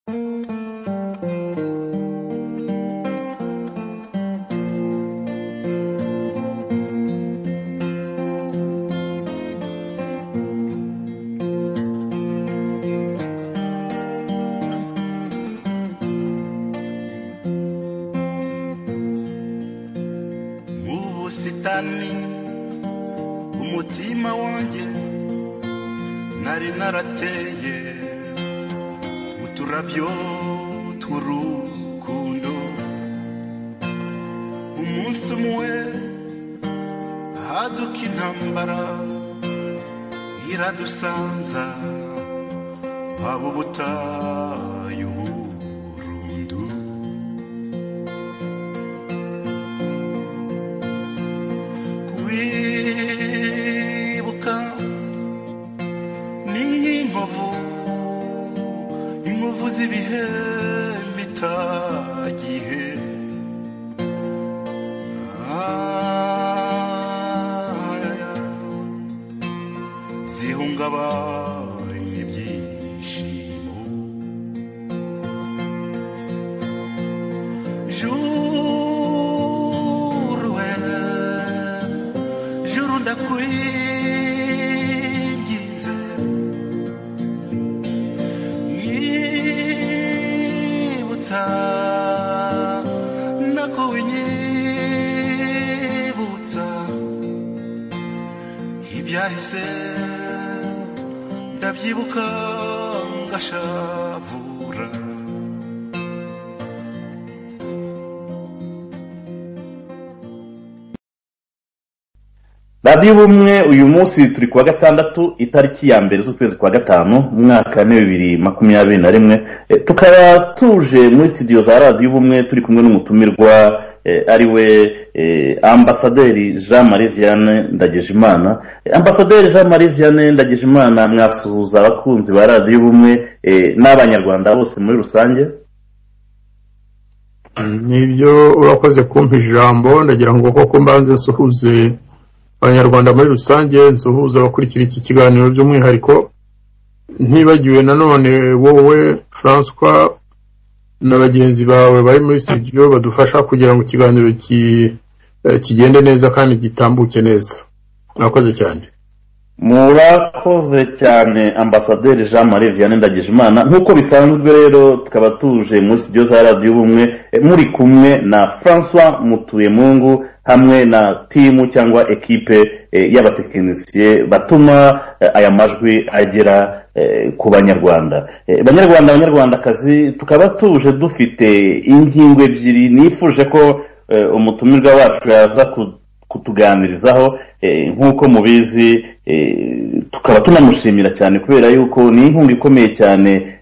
ubusitani umutima wanjye nari narateye uturabyo tw'urukundo umunsi umwe haduka intambara iradusanza haba ubutayu burundu kwibuka ni nk'inkovu z'ibihe bitagihe zihungabanya ibyishimo juru ndakwinginze nyibutsa nako winyibutsa ibyahise ndabyibuka ngashavura radiyo ubumwe uyu munsi turi kuwa gatandatu itariki ya mbere z'ukwezi kwa gatanu umwaka wa 2021 tukaba tuje muri studio za radiyo ubumwe turi kumwe n'umutumirwa ariwe ambasaderi Jean Marie Vianney Ndagijimana. Ambasaderi Jean Marie Vianney Ndagijimana, mwasuhuza abakunzi ba radiyo ubumwe n'abanyarwanda bose muri rusange. Nibyo urakoze kumpa ijambo, ndagira ngo koko mbanze nsuhuze abanyarwanda muri rusange, nsuhuza abakurikira iki kiganiro by'umwihariko, ntibagiwe nanone wowe François na bagenzi bawe bari muri studio badufasha kugira ngo ikiganiro kigende neza kandi gitambuke neza. Murakoze cyane. Murakoze cyane Ambasaderi Jean Marie Vianney Ndagijimana. Nkuko bisanzwe rero tukaba tuje muri studio za radiyo ubumwe muri kumwe na François Mutuyemungu hamwe na timu cyangwa ekipe y'abatekinisiye batuma aya majwi agera ku banyarwanda. Banyarwandakazi, tukaba tuje dufite ingingo ebyiri nifuje ko umutumirwa wacu yaza kutuganirizaho. Nkuko mubizi tukaba tunamushimira cyane kubera yuko ni inkunga ikomeye cyane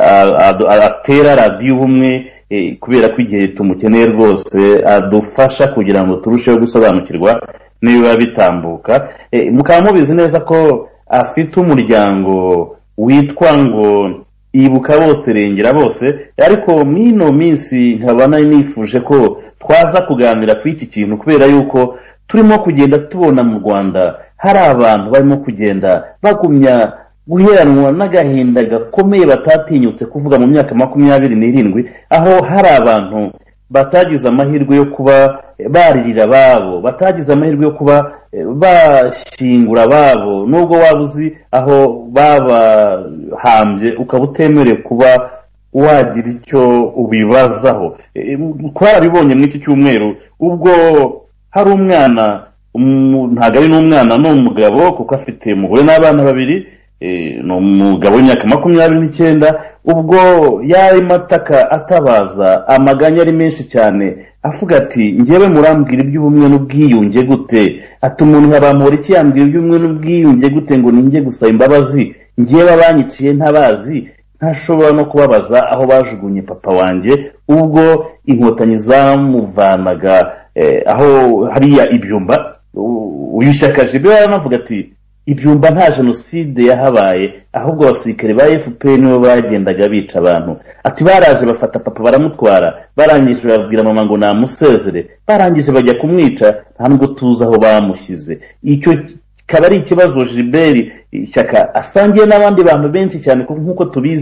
atera radiyo ubumwe, kubera ko igihe tumukeneye rwose adufasha kugira ngo turusheho gusobanukirwa niba bitambuka. Mukaba mubizi neza ko afite umuryango witwa ngo Ibuka Bose Rengera Bose, ariko mino minsi nkaba nifuje ko twaza kuganira ku iki kintu kubera yuko turimo kugenda tubona mu Rwanda hari abantu barimo kugenda bagumya guheranwa n'agahinda gakomeye batatinyutse kuvuga mu myaka 27, aho hari abantu batagize amahirwe yo kuba baririra babo, batagize amahirwe yo kuba bashingura babo, nubwo wabuzi aho babahambye ukaba utemerewe kuba wagira icyo ubibazaho. Twarabibonye muri iki cyumweru ubwo hari umwana, ntago ari n'umwana n'umugabo kuko afite umugore n'abana babiri, no umugabo w'imyaka 29, ubwo yari mataka atabaza amaganya ari menshi cyane avuga ati ngewe murambwira iby'ubumwe n'ubwiyunge gute, ati umuntu yabamuhora iki yambwira iby'ubumwe n'ubwiyunge gute ngo ninjye gusaba imbabazi, ngewe abanyiciye ntabazi, ntashobora no kubabaza aho bajugunye papa wanjye ubwo inkotanyi zamuvanaga aho hariya Ibyumba. Uyu Shyaka Jibe yaravuga ati Ibyumba nta jenoside yahabaye, ahubwo abasirikare ba FPR nibo bagendaga bica abantu. Ati baraje bafata papa baramutwara, barangije babwira mama ngo namusezere, barangije bajya kumwica, nta nubwo tuzi aho bamushyize. Icyo kaba ari ikibazo Gilbert Shyaka asangiye n'abandi bantu benshi cyane nkuko tubizi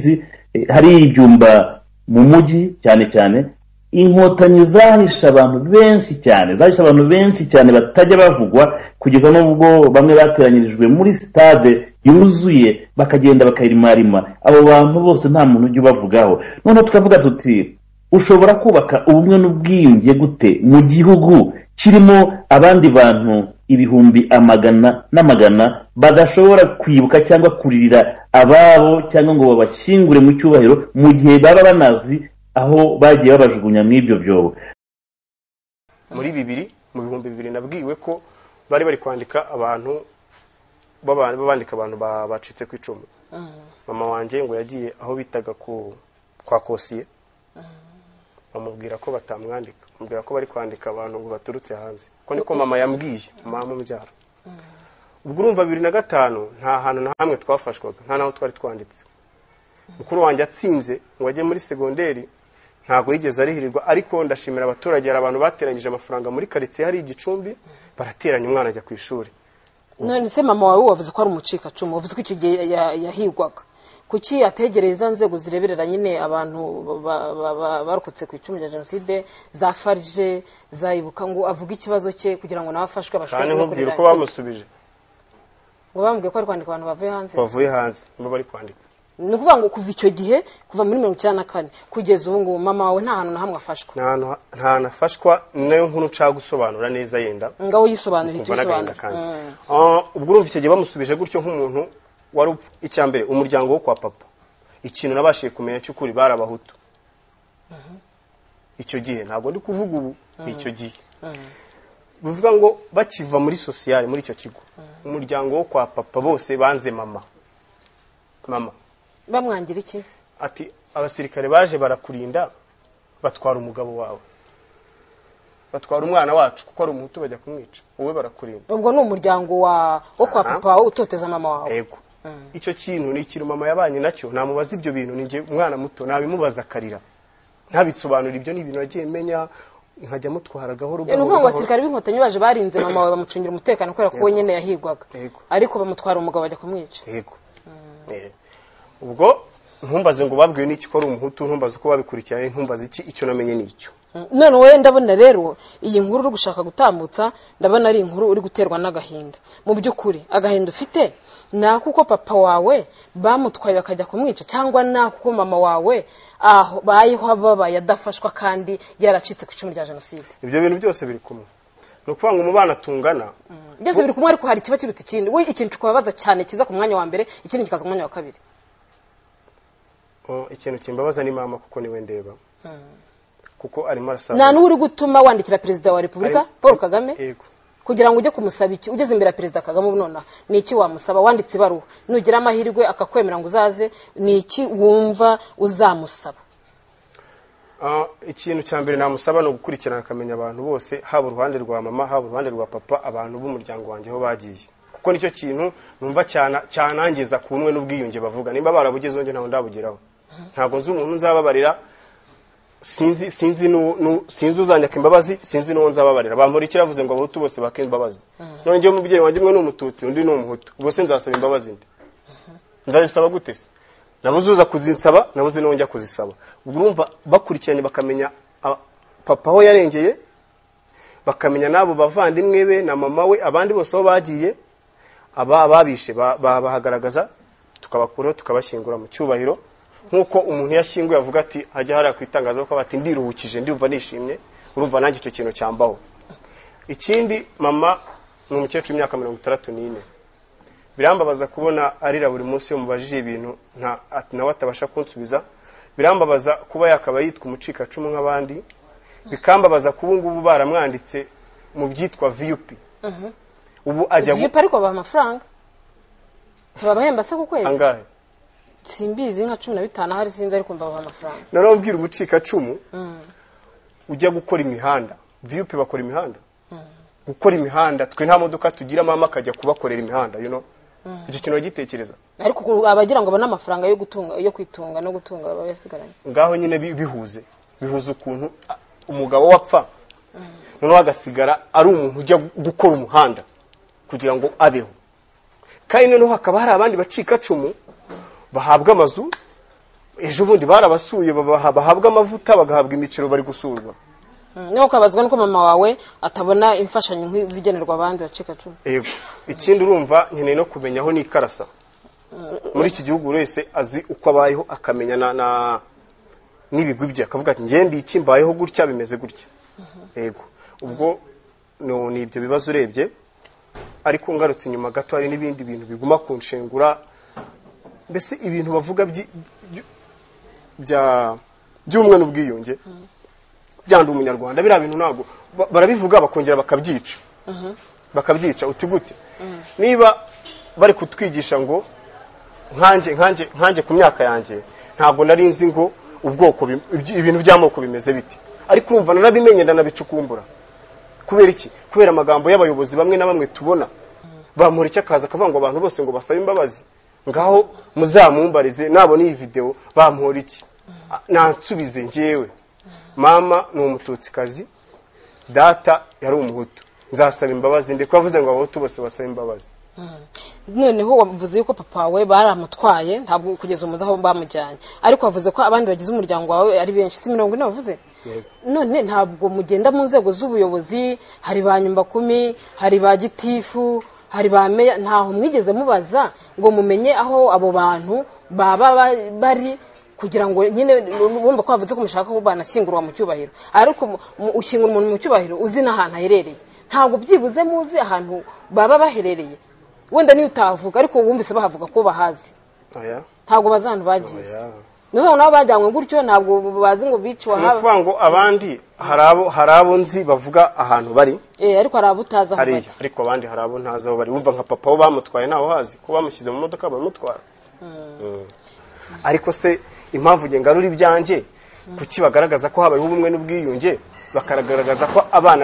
hari ibyumba mu mujyi cyane cyane inkotanyi zahisha abantu benshi cyane batajya bavugwa kugeza n'ubwo bamwe bateranyirijwe muri stade yuzuye bakagenda bakayirimarima. Abo bantu bose nta muntu ujya ubavugaho. Noneho tukavuga tuti ushobora kubaka ubumwe n'ubwiyunge gute mu gihugu kirimo abandi bantu ibihumbi amagana n'amagana badashobora kwibuka cyangwa kuririra ababo cyangwa ngo babashyingure mu cyubahiro mu gihe baba banazi aho bagiye babajugunya mu ibyo byobo. Muri mu bihumbi 2000 nabwiwe ko bari kwandika abantu babandika abantu bacitse ku icumu. Mama wanje ngo yagiye aho bitaga kwa Kosiye. Bamubwira ko batamwandika, bamubwira ko bari kwandika abantu ngo baturutse hanze. Ko niko mama yambwiye, mama mubyara. Ubwo urumva 2005 nta hantu na hamwe twafashwaga, nta naho twari twanditse. Mukuru wanjye atsinze ngo ajye muri segonderi ntago yigeze arihirirwa, ariko ndashimira abaturage hari abantu bateranyije amafaranga muri quartier hari igicumbi barateranya umwana ajya ku ishuri. None se mama wawe wavuze ko ari umucika cumu, wavuze ko icyo gihe yahigwaga. Kuki ategereza nzego zireberera nyine abantu barokotse ku icumu rya jenoside za farije zayibuka ngo avuga ikibazo cye kugira ngo nabafashwe bashobore no kurira ko bamusubije ngo bambwiye ko ari kwandika abantu bavuye hanze nibo bari kwandika. Nukuvuga ngo kuva icyo gihe kuva muri 1994 kugeza ubu ngo mama wawe nta hantu na hamwe afashwa. Nta nafashwa nayo nkuru nca gusobanura neza yenda. Ngaho yisobanura icyo bisobanura. Ubwo urumva icyo gihe bamusubije gutyo nk'umuntu wari icyambere umuryango wo kwa papa. Ikintu nabashiye kumenya cy'ukuri barabahutu. Icyo gihe ntabwo ndi kuvuga ubu icyo gihe. Bivuga ngo bakiva muri sociale muri icyo kigo. Umuryango wo kwa papa bose banze mama. Bamwangira iki? Ati abasirikare baje barakurinda batwara umugabo wawe. Batwara umwana wacu kuko ari umuhutu bajya kumwica. Wowe barakurinda. Ubwo ni umuryango wo kwa papa wawe utoteza mama wawe. Yego. Icyo kintu ni ikintu mama yabanye nacyo namubaza ibyo bintu ninge umwana muto nabimubaza karira. Ntabitsobanura ibyo ni ibintu nagiye menya nkajya mutwara gahoro gahoro. Nuvuga ngo abasirikare b'inkotanyi baje barinze mama wawe bamucungira umutekano kubera ko nyene yahigwaga. Ariko bamutwara umugabo bajya kumwica. Yego. Ubwo ntumbaze ngo babwiwe n'iki ko ari umuhutu, ntumbaze uko babikurikiranye, ntumbaze iki icyo namenye n'icyo. None wowe ndabona rero iyi nkuru uri gushaka gutambutsa ndabona ari inkuru uri guterwa n'agahinda. Mu by'ukuri agahinda ufite nakuko papa wawe bamutwaye bakajya kumwica cyangwa nakuko mama wawe aho bayiho babaye adafashwa kandi yaracitse ku icumu rya jenoside. Ibyo bintu byose biri kumwe. No kuvuga ngo umubana tungana byose biri kumwe, ariko hari kiba kiruta ikindi. We ikintu kubabaza cyane kiza ku mwanya wa mbere, ikindi kikaza ku mwanya wa kabiri. Ikintu kimbabaza ni mama kuko niwe ndeba. Kuko ari marasaba. Nta n'uri gutuma wandikira Perezida wa Repubulika Paul Kagame. Yego. Kugira ngo ujye kumusaba iki, ugeze imbere ya Perezida Kagame ubunona ni iki wamusaba? Wanditse ibaruwa, nugira amahirwe akakwemera ngo uzaze, ni iki wumva uzamusaba? Ikintu cyambere namusaba no gukurikirana akamenya abantu bose, haba uruhande rwa mama haba uruhande rwa papa, abantu b'umuryango wanjye ho bagiye. Kuko nicyo kintu numva cyanangeza ku bumwe n'ubwiyunge bavuga. Nimba barabugezeho nje ntaho ndabugeraho. Ntago nzi umuntu nzababarira, sinzi uzanyaka imbabazi, sinzi no nzababarira. Bampora kiravuze ngo abahutu bose bakenda imbabazi. None ngiye umubyeyi wanjye umwe n'umututsi undi n'umuhutu. Ubwo se nzasaba imbabazi nde? Nzazisaba gute se? Nabuzuza kuzinsaba, nabuze no njya kuzisaba. Ubwo urumva bakurikiranye bakamenya papa ho yarengeye, bakamenya nabo bavandimwe be na mama we, abandi bose aho bagiye, ababishe bahagaragaza, tukabakuraho tukabashyingura mu cyubahiro. Nkuko umuntu yashyinguye avuga ati hajya hari kwitangaza ko bati ndiruhukije ndumva nishimye, urumva nanjye icyo kintu cyambaho. Ikindi mama ni umukecuru imyaka 64. Birambabaza kubona arira buri munsi yo mubajije ibintu nawe atabasha kunsubiza. Birambabaza kuba yakaba yitwa umucika cumu nk'abandi. Bikambabaza kuba ngubu baramwanditse mu byitwa VUP. Ubu ajya VUP ariko ba amafaranga babahemba se ku kwezi angahe? Simbizi nka 15 hari sinzi ariko mbaba amafaranga. None ubwira umucika cumu ujya gukora imihanda. VUP bakora imihanda. Gukora imihanda twe nta modoka tugira, mama akajya kubakorera imihanda, you know. Icyo kintu gitekereza. Ariko abagira ngo bana amafaranga yo kwitunga no gutunga babasigaranye. Ngaho nyine bihuze ukuntu umugabo wapfa none agasigara ari umuntu ujya gukora umuhanda kugira ngo abeho. Kandi noneho hakaba hari abandi bacika cumu bahabwa amazu ejo bundi barabasuye bahabwa amavuta bagahabwa imiciro bari gusurwa. Niho kabazwa nuko mama wawe atabona imfashanyo nk'izigenerwa abandi bacika cumu. Yego. Ikindi urumva nkeneye no kumenya aho nikarasa. Muri iki gihugu wese azi uko abayeho akamenya na n'ibigwi bye akavuga ati ngiye ndi iki mbayeho gutya bimeze gutya. Yego. Ubwo ni ibyo bibazo urebye ariko ngarutse inyuma gato hari n'ibindi bintu biguma kunshengura mbese ibintu bavuga by'umwe n'ubwiyunge byandi umunyarwanda biriya bintu ntago barabivuga bakongera bakabyica uti gute niba bari kutwigisha ngo nkanje ku myaka yanjye ntago nari nzi ngo ubwoko ibintu by'amoko bimeze biti ariko urumva narabimenye ndanabicukumbura kubera iki kubera amagambo y'abayobozi bamwe na bamwe tubona bamura icyo akaza akavuga ngo abantu bose ngo basabe imbabazi ngaho muzamumbarize nabona iyi video bampora iki nansubize ngewe mama ni umututsikazi data yari umuhutu nzasaba imbabazi ndiko bavuze ngo abahutu bose basaba imbabazi. Noneho wavuze yuko papa we baramutwaye ntabwo kugeza umuze aho bamujyanye ariko wavuze ko abandi bagize umuryango wawe ari benshi si 40 wavuze. None ntabwo mugenda mu nzego z'ubuyobozi hari ba nyumba 10 hari ba gitifu hari ba meya ntaho mwigeze mubaza ngo mumenye aho abo bantu baba bari kugira ngo nyine bumva ko bavuze ko mushaka ko banashyingurwa mu cyubahiro ariko ushyingura umuntu mu cyubahiro uzi n'ahantu aherereye ntabwo byibuze muzi ahantu baba baherereye wenda niyo utavuga ariko wumvise bahavuga ko bahazi ntabwo bazantu bagiye niho nabo bajyanywe gutyo ntabwo bazi ngo biciwe aha kuvuga ngo abandi hari abo nzi bavuga ahantu bari ariko hari abo utazi aho bari ariko abandi hari abo ntazi aho bari wumva nka papa wo bamutwaye naho hazi ko bamushyize mu modoka bamutwara ariko se impamvu ngarura ibyanjye kuki bagaragaza ko habayeho ubumwe n'ubwiyunge bakagaragaza ko abana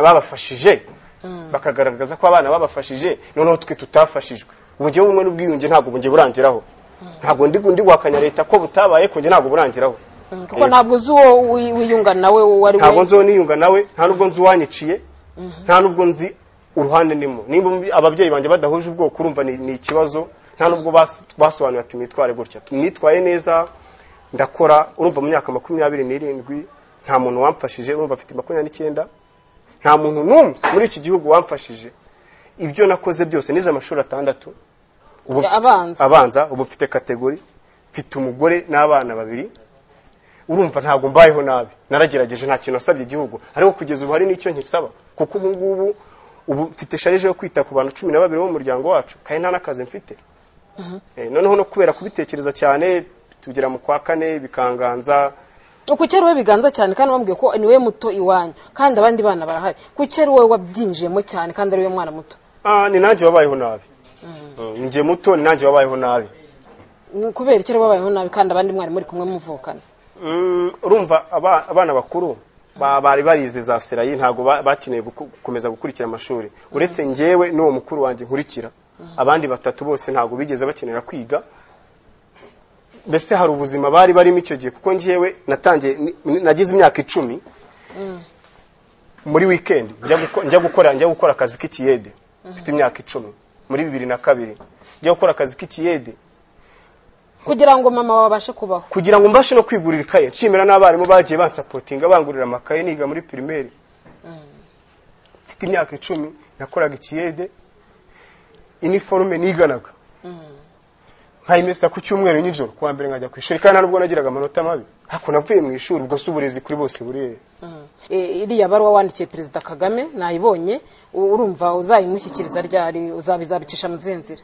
babafashije noneho twe tutafashijwe ubujye ubumwe n'ubwiyunge ntabwo bunge burangiraho ntabwo ndi guhakanya leta ko butabaye ko nge ntabwo burangiraho kuko ntabwo uzi uwo wiyunga nawe wari we ntabwo nzo niyunga nawe nta nubwo nzi uwanyiciye nta nubwo nzi uruhande ndimo nimba ababyeyi banjye badahuje ubwoko urumva ni ikibazo nta nubwo basobanuye ati mwitware gutya tumwitwaye neza ndakora urumva mu myaka 27 nta muntu wamfashije urumva afite 29 nta muntu n'umwe muri iki gihugu wamfashije ibyo nakoze byose nize amashuri 6 abanza ubu mfite kategori mfite umugore n'abana 2 urumva ntabwo mbayeho nabi naragerageje nta kintu nasabye igihugu ariko kugeza ubu hari n'icyo nkisaba kuko ubu mfite sharije yo kwita ku bantu 12 bo mu muryango wacu kandi nta nakazi mfite noneho no kubera kubitekereza cyane tugera mu kwa 4 bikanganza ukukera we biganza cyane kandi bambwiye ko niwe muto iwanyu kandi abandi bana barahari kukera we wabyinjiyemo cyane kandi ari we mwana muto ni nanjye wabayeho nabi nje muto ni nanjye wabayeho nabi kubera ikera wabayeho nabi kandi abandi mwari muri kumwe muvukana urumva abana bakuru bari barize za serayi ntago bakeneye gukomeza gukurikira amashuri uretse ngewe n'uwo mukuru wanjye nkurikira abandi batatu bose ntago bigeze bakenera kwiga mbese hari ubuzima bari barimo icyo gihe kuko ngewe nagize imyaka 10 muri weekend njya gukora akazi k'ikiyede mfite imyaka 10 muri 2002 njya gukora akazi k'ikiyede kugira ngo mama wabashe kubaho kugira ngo mbashe no kwigurira ikaye nshimira n'abarimu bagiye bansapotinga bangurira amakaye niga muri primaire mfite imyaka 10 nakoraga ikiyede uniforme niganaga nkayimesa ku cyumweru n'ijoro kwa mbere nkajya ku ishuri kandi nubwo nagiraga amanota mabi hako navuye mu ishuri ubwo suburezi kuri bose buriye iriya baruwa wandikiye Perezida Kagame nayibonye urumva uzayimushyikiriza ryari uzabizabicisha mu zenzira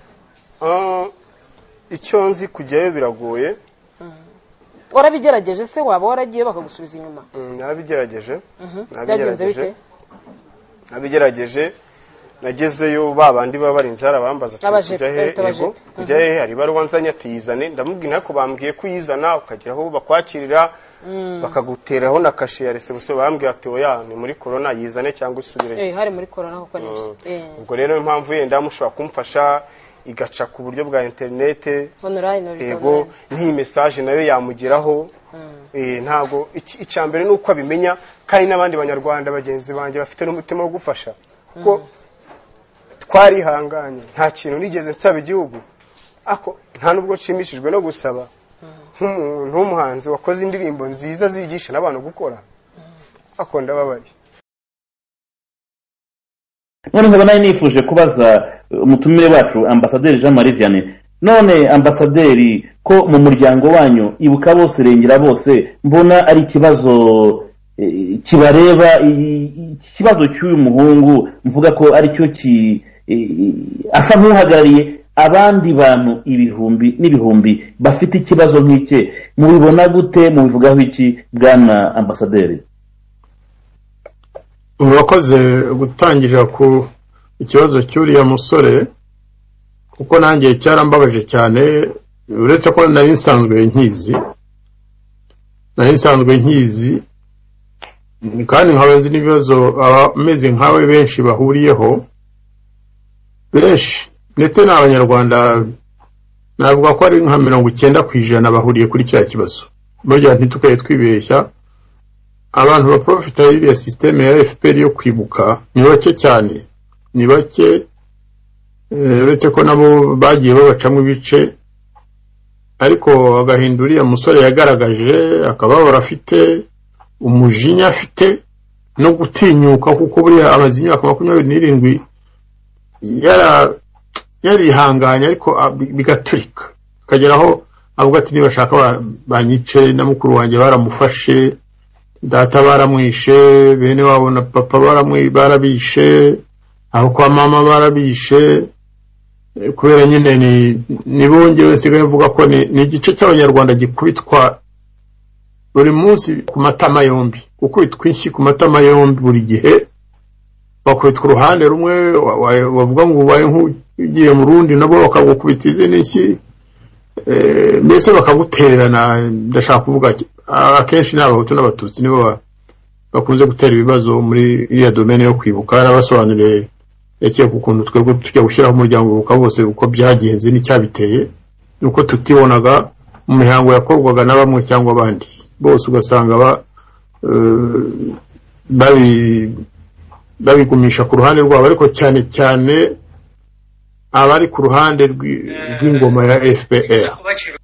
icyo nzi kujyayo biragoye warabigerageje se waba waragiye bakagusubiza inyuma narabigerageje nabigerageje nagezeyo babandi babarinze harabambaza kujya he hari baruwa nzanya tiyizane ndamubwira ko bambwiye kuyizana ukageraho bakwakirira bakaguteraho na kashe ya reception bambwiye ati oya ni muri corona yizane cyangwa usubire hari muri corona kuko nibyo ubwo rero impamvu yenda mushobora kumfasha igaca ku buryo bwa internet yego nti message nayo yamugeraho ntago icyambere nuko abimenya kandi n'abandi banyarwanda bagenzi banje bafite n'umutima wo gufasha kuko twarihanganye nta kintu nigeze nsaba igihugu ako nta nubwo nshimishijwe no gusaba nk'umuntu w'umuhanzi wakoze indirimbo nziza zigisha n'abantu gukora akunda babari. none nkaba nari nifuje kubaza umutumire wacu ambasaderi Jean Marie Vianney. None ambasaderi, ko mu muryango wanyu ibuka bose rengera bose mbona ari ikibazo kibareba, ikibazo cy'uyu muhungu mvuga ko ari cyo asa nk'uhagarariye abandi bantu ibihumbi n'ibihumbi bafite ikibazo nk'ike, mubibona gute, mubivugaho iki bwana ambasaderi? urakoze gutangirira ku ikibazo cy'uriya musore, kuko nanjye cyarambabaje cyane, uretse ko nari nsanzwe nkizi kandi nkabanzi n'ibibazo abameze nkawe benshi bahuriyeho, benshi ndetse n'abanyarwanda navuga ko ari nka 90% bahuriye kuri cya kibazo. Burya ntitukaye twibeshya, abantu baprofita y'iriya systeme ya FPR yo kwibuka ni bake cyane, ni bake, uretse ko nabo bagiye babacamo ibice, ariko agahinduriya musore yagaragaje akababara afite, umujinya afite no gutinyuka, kuko buriya amaze imyaka 27 yarihanganye ariko bigaturika, akageraho avuga ati nibashaka banyice, na mukuru wanjye baramufashe, data baramwishe, bene wabo na papa barabishe, aho kwa mama barabishe, kubera nyine ni bongewe nsigaye mvuga ko ni igice cy'abanyarwanda gikubitwa buri munsi ku matama yombi, gukubitwa inshyi ku matama yombi buri gihe, bakubitwa uruhande rumwe bavuga ngo ubaye nk'ugiye mu rundi, nabo bakagukubita izindi nshyi, mbese bakaguterana. Ndashaka kuvuga akenshi n'abahutu n'abatutsi nibo bakunze gutera ibibazo muri iriya domaine yo kwibuka. Arabasobanuriye yakiye ku kuntu twebwe tujya gushyiraho umuryango wibuka bose uko byagenze n'icyabiteye, nuko tutibonaga mu mihango yakorwaga na bamwe cyangwa abandi, bose ugasanga babigumisha ku ruhande rwabo, ariko cyane cyane abari ku ruhande rw'ingoma ya FPR.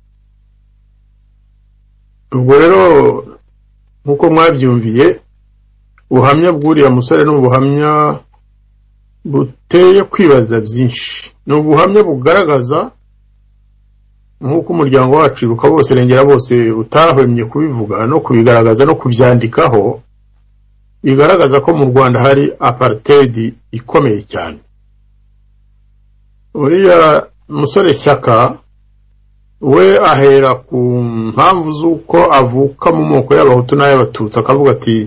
Ubwo rero nkuko mwabyumviye, ubuhamya bw'uriya musore n'ubuhamya buteye kwibaza byinshi, ni ubuhamya bugaragaza nkuko umuryango wacu ibuka bose rengera bose utahwemye kubivuga no kubigaragaza no kubyandikaho, bigaragaza ko mu Rwanda hari apartheid ikomeye cyane. Uriya musore Shyaka we ahera ku mpamvu z'uko avuka mu moko y'abahutu n'ay'abatutsi, akavuga ati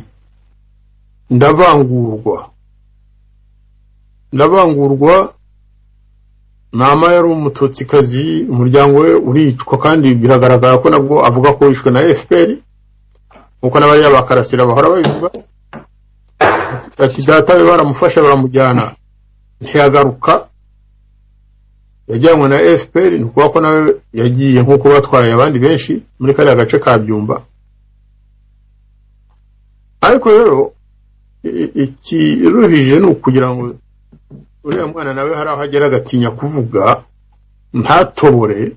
ndavangurwa, mama yari umututsikazi, umuryango we uricwa, kandi biragaragara ko nabwo avuga ko wishwe na FPR, nkuko n'abari abakarasira bahora babivuga. Ati data we baramufasha baramujyana ntiyagaruka, yajyanwe na FPR, nuko ko nawe yagiye nkuko batwaraye abandi benshi muri kariya gace ka Byumba. Ariko rero ikiruhije ni ukugira ngo uriya mwana nawe hari aho agera agatinya kuvuga ntatobore.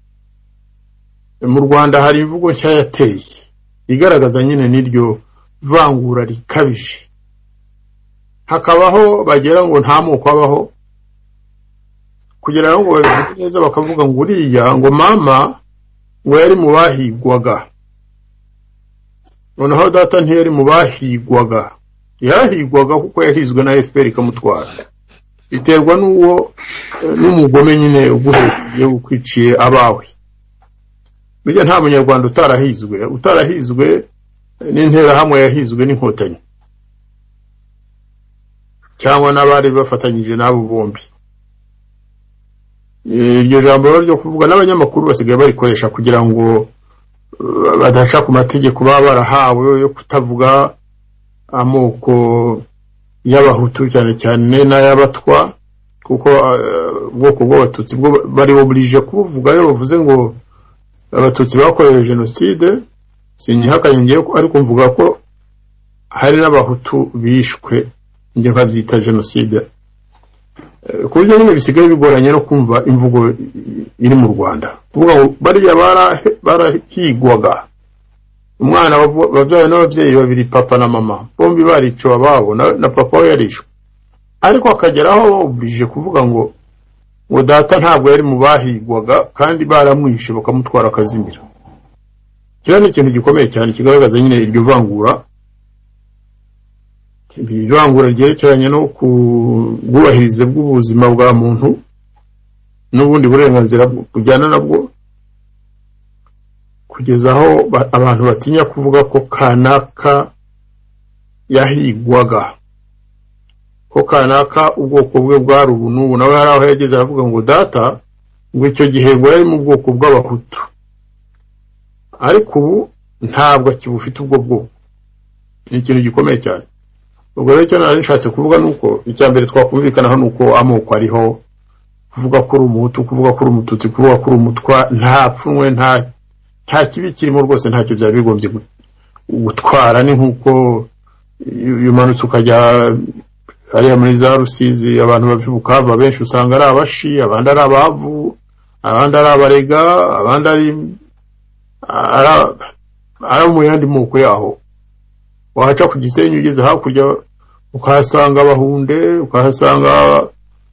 Mu Rwanda hari imvugo nshya yateye igaragaza nyine n'iryo vangura rikabije, hakabaho bagera ngo nta moko abaho, kugira ngo babivuge neza bakavuga ngo uriya ngo mama ngo yari mu bahigwaga, noneho data ntiyari mu bahigwaga, yarahigwaga kuko yahizwe na FPR ikamutwara. Biterwa n'umugome nyine uguheye ukwiciye abawe. Bijya nta munyarwanda utarahizwe n'interahamwe yahizwe n'inkotanyi cyangwa n'abari bafatanyije n'abo bombi. Iryo jambo ryo kuvuga n'abanyamakuru basigaye barikoresha kugira ngo badaca ku mategeko baba barahawe yo kutavuga amoko y'abahutu cyane cyane n'ay'abatwa, kuko ubwoko bw'abatutsi bwo bari oblige kuvuga. Yo bavuze ngo abatutsi bakorewe jenoside, sinyihakanye ngiye ariko mvuga ko hari n'abahutu bishwe, nge nkabyita jenoside. ku buryo nyine bisigaye bigoranye no kumva imvugo iri mu Rwanda kuvuga ngo bariya barahigwaga umwana babyaye n'ababyeyi babiri papa na mama bombi bariciwe ababo na papa we yarishwe ariko akageraho oblige kuvuga ngo data ntabwo yari mu bahigwaga kandi baramwishe bakamutwara akazimira. Kira ni ikintu gikomeye cyane kigaragaza nyine iryo vangura ryerekeranye no kubwubahiriza bw'ubuzima bwa muntu n'ubundi burenganzira bujyana nabwo kugeza aho abantu batinya kuvuga ko kanaka yahigwaga ko kanaka ubwoko bwe bwari ubu n'ubu nawe hari aho yageze aravuga ngo data ngo icyo gihe ngo yari mu bwoko bw'abahutu ariko ubu ntabwo akibufite ubwo bwoko. Ni ikintu gikomeye cyane. Ubwo rero icyo nari nshatse kuvuga nuko icyambere twakumvikanaho nuko amoko ariho kuvuga ko uri umuhutu kuvuga ko uri umututsi kuvuga ko uri umutwa nta pfunwe nta kibi kirimo rwose ntacyo byari bigombye gutwara. Ni nkuko umanutse ukajya hariya muri za Rusizi abantu bavuka hava benshi usanga ari abashi abandi ari abavu abandi ari abarega abandi ari mu yandi moko yaho. Waca ku Gisenyi ugeze hakurya ukahasanga abahunde ukahasanga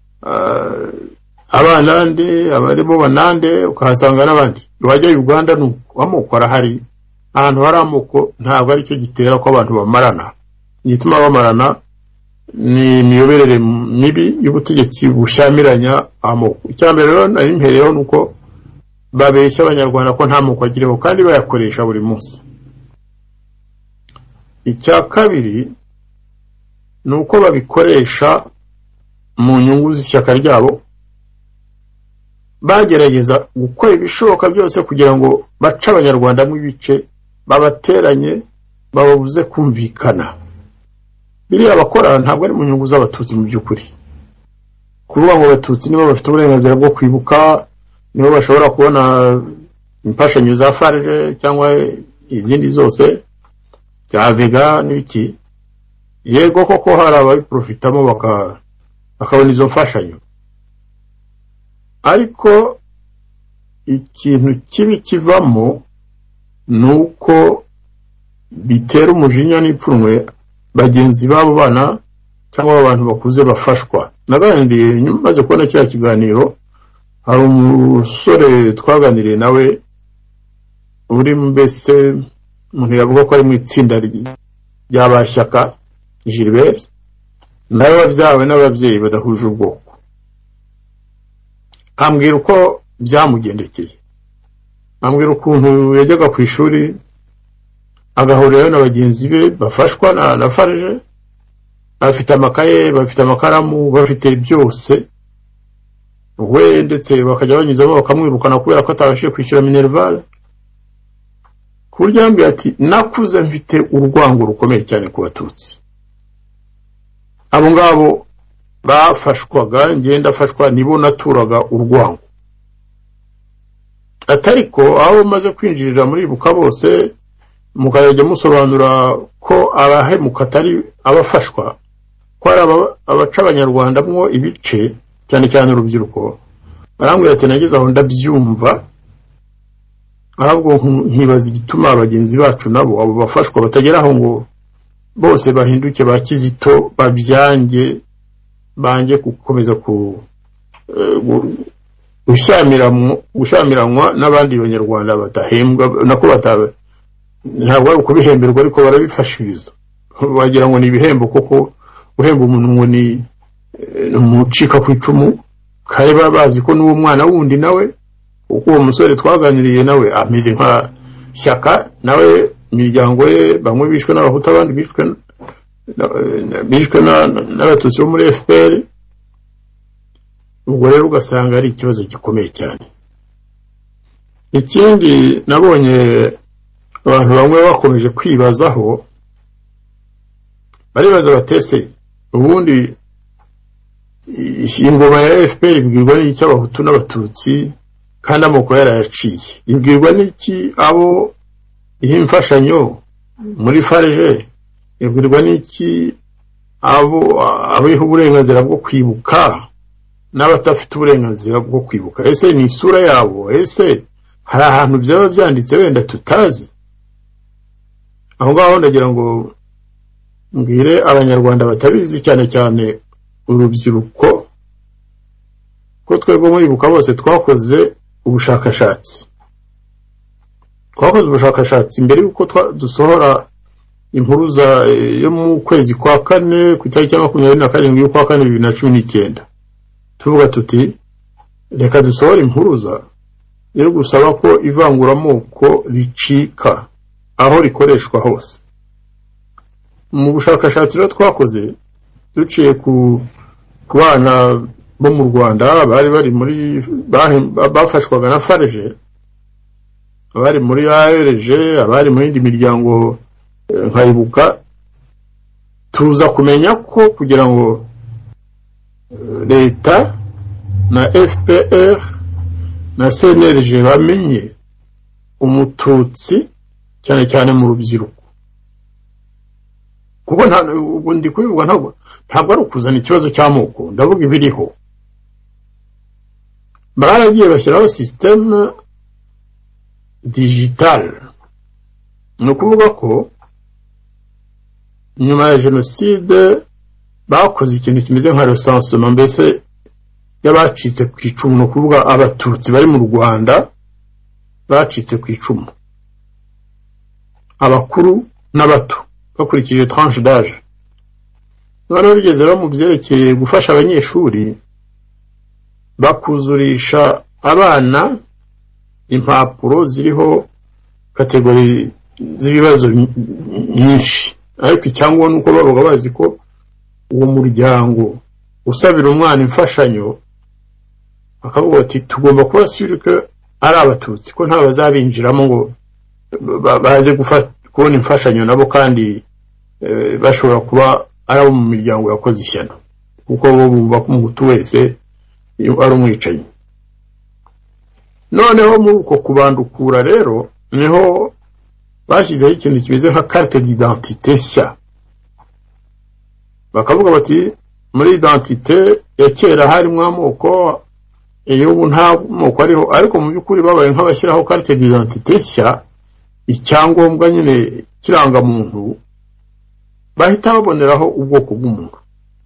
abanande abarimo banande ukahasanga n'abandi. Wajya Uganda nuko amoko arahari ahantu hari amoko ntabwo ari cyo gitera ko abantu bamarana. Igituma bamarana ni imiyoberere mibi y'ubutegetsi bushamiranya amoko. Icyambere rero nari mpereyeho nuko babeshya abanyarwanda ko nta moko agireho kandi bayakoresha buri munsi. Icya kabiri nuko babikoresha mu nyungu z'ishyaka ryabo bagerageza gukora ibishoboka byose kugira ngo bace abanyarwanda mu bice babateranye bababuze kumvikana. Biriya bakora ntabwo ari mu nyungu z'abatutsi mu by'ukuri. Kuvuga ngo abatutsi nibo bafite uburenganzira bwo kwibuka nibo bashobora kubona imfashanyo za FARG cyangwa izindi zose bya vega n'ibiki. Yego koko hari ababiprofitamo bakabona izo mfashanyo ariko ikintu kibi kivamo nuko bitera umujinya n'ipfunwe bagenzi babo bana cyangwa abantu bakuze bafashwa. Naganiriye nyuma maze kubona cya kiganiro hari umusore twaganiriye nawe uri mbese umuntu yavuga ko ari mu itsinda ry'abashyaka Gilbert nawe wabyawe n'ababyeyi badahuje ubwoko. Ambwira uko byamugendekeye ambwira ukuntu yajyaga ku ishuri agahurira na bagenzi be bafashwa na FARG bafite amakaye bafite amakaramu bafite byose we ndetse bakajya banyuzamo bakamwirukana kubera ko atabashije kwishyura minerval. Kurya mbere ati nakuze mfite urwango rukomeye cyane ku batutsi. Abo ngabo bafashwaga ngenda afashwa nibo naturaga urwango. Atariko aho maze kwinjirira muri buka bose mukajya musobanura ko abahemuka atari abafashwa ko ari abaca abanyarwanda mwo ibice cyane cyane urubyiruko. Barambwira ati nageze aho ndabyumva ahubwo nkibaza igituma abagenzi bacu nabo abo bafashwa batageraho ngo bose bahinduke ba Kizito babyange bange gukomeza gushamiranwa n'abandi banyarwanda batahembwa nako ntabwo ari kubihemberwa ariko barabifashiriza bagira ngo ni ibihembo koko uhemba umuntu ngo ni umucika ku icumu kare babazi ko n'uwo mwana wundi nawe uko uwo musore twaganiriye nawe ameze nka shyaka nawe imiryango ye bamwe bishwe n'abahutu abandi bishwe n'abatutsi bo muri FPR. Ubwo rero ugasanga ari ikibazo gikomeye cyane. Ikindi nabonye abantu bamwe bakomeje kwibazaho baribaza batese ubundi ingoma ya FPR ibwirwa n'iki abahutu n'abatutsi kandi amoko yarayaciye ibwirwa n'iki abo imfashanyo muri FARG ibwirwa n'iki abo abiha uburenganzira bwo kwibuka n'abatafite uburenganzira bwo kwibuka. Ese ni isura yabo? Ese hari ahantu byaba byanditse wenda tutazi? Aho ngaho ndagira ngo mbwire abanyarwanda batabizi, cyane cyane urubyiruko, ko twebwe muribuka bose twakoze ubushakashatsi. Twakoze ubushakashatsi mbere yuko dusohora impuruza yo mu kwezi kwa kane ku itariki ya 27 y'ukwa kane 2019. Tuvuga tuti reka dusohora impuruza yo gusaba ko ivanguramoko ricika aho rikoreshwa hose. Mu bushakashatsi rero twakoze duciye ku bana bo mu Rwanda bari muri bafashwaga na FARG, abari muri ARG, abari muri indi miryango nkayibuka, tuza kumenya ko kugira ngo leta na FPR na CNRG bamenye umututsi cyane cyane mu rubyiruko, kuko ndi kubivuga ntabwo ari ukuzana ikibazo cy'amoko, ndavuga ibiriho. Baragiye bashyiraho système digital, ni ukuvuga ko nyuma ya jenoside bakoze ikintu kimeze nka recensement mbese y'abacitse ku icumu, ni ukuvuga abatutsi bari mu Rwanda bacitse ku icumu, abakuru n'abato bakurikije tranche d'âge. Noneho bigeze mu byerekeye gufasha abanyeshuri, bakuzurisha abana impapuro ziriho kategori z'ibibazo nyinshi, ariko icyangombwa nuko babaga bazi ko uwo muryango usabira umwana imfashanyo akavuga ati tugomba kuba sure ko ari abatutsi, ko nta bazabinjiramo ngo baze kubona imfashanyo nabo kandi bashobora kuba ari abo mu miryango yakoze ishyano, kuko bo bumva ko umuhutu wese ari umwicanyi. Noneho muri uko kubandukura rero niho bashyizeho ikintu kimeze nka carte d'identité nshya, bakavuga bati muri identité ya kera harimo amoko, ubu nta moko ariho, ariko mu by'ukuri babaye nk'abashyiraho carte d'identité nshya, icyangombwa nyine kiranga muntu, bahita baboneraho ubwoko bw'umuntu,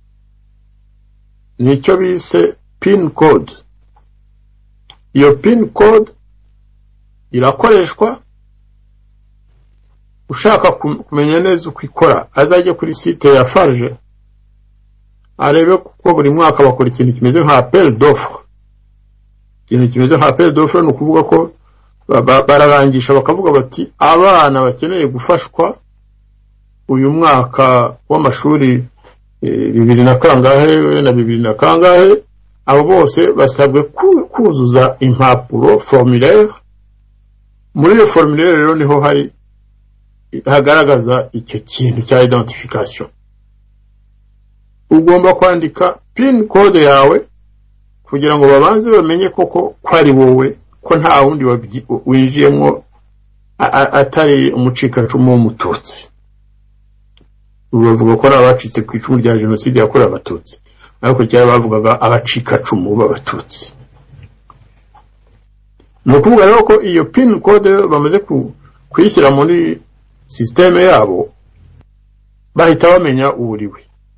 nicyo bise pin code. Iyo pin code irakoreshwa, ushaka kumenya neza uko ikora azajye kuri site ya FARG arebe ko buri mwaka bakora ikintu kimeze nka appel d'offre. Ikintu kimeze nka appel d'offre ni ukuvuga ko bararangisha bakavuga bati abana bakeneye gufashwa uyu mwaka w'amashuri 2000 na kangahe na 2000 na kangahe, abo bose basabwe kuzuza impapuro formulaire. Muri iyo formulaire rero niho hagaragaza icyo kintu cya identification. Ugomba kwandika pin code yawe kugira ngo babanze bamenye koko ko ari wowe, ko nta wundi winjiyemo atari umucikacumu w'umututsi. Bavuga ko ari abacitse ku icumu rya jenoside yakorewe abatutsi, ariko cyari bavugaga abacikacumu b'abatutsi. Ni ukuvuga rero ko iyo pin code bamaze kuyishyira muri systeme yabo, bahita bamenya uwuriwe,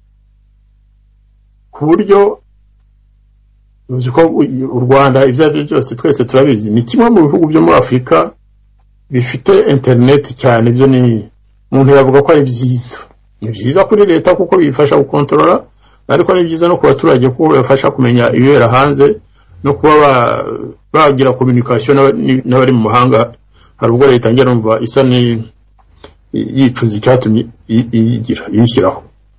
ku buryo uzi ko u Rwanda ibyo ari byo byose twese turabizi ni kimwe mu bihugu byo muri Afurika bifite internet cyane. Ibyo ni umuntu yavuga ko ari byiza, ni byiza kuri leta kuko bifasha gukontorora, ariko ni byiza no ku baturage kuko bafasha kumenya ibibera hanze no kuba bagira communication n'abari mu mahanga. Hari ubwo leta njye numva isa ni yicuza icyatumye yishyiraho.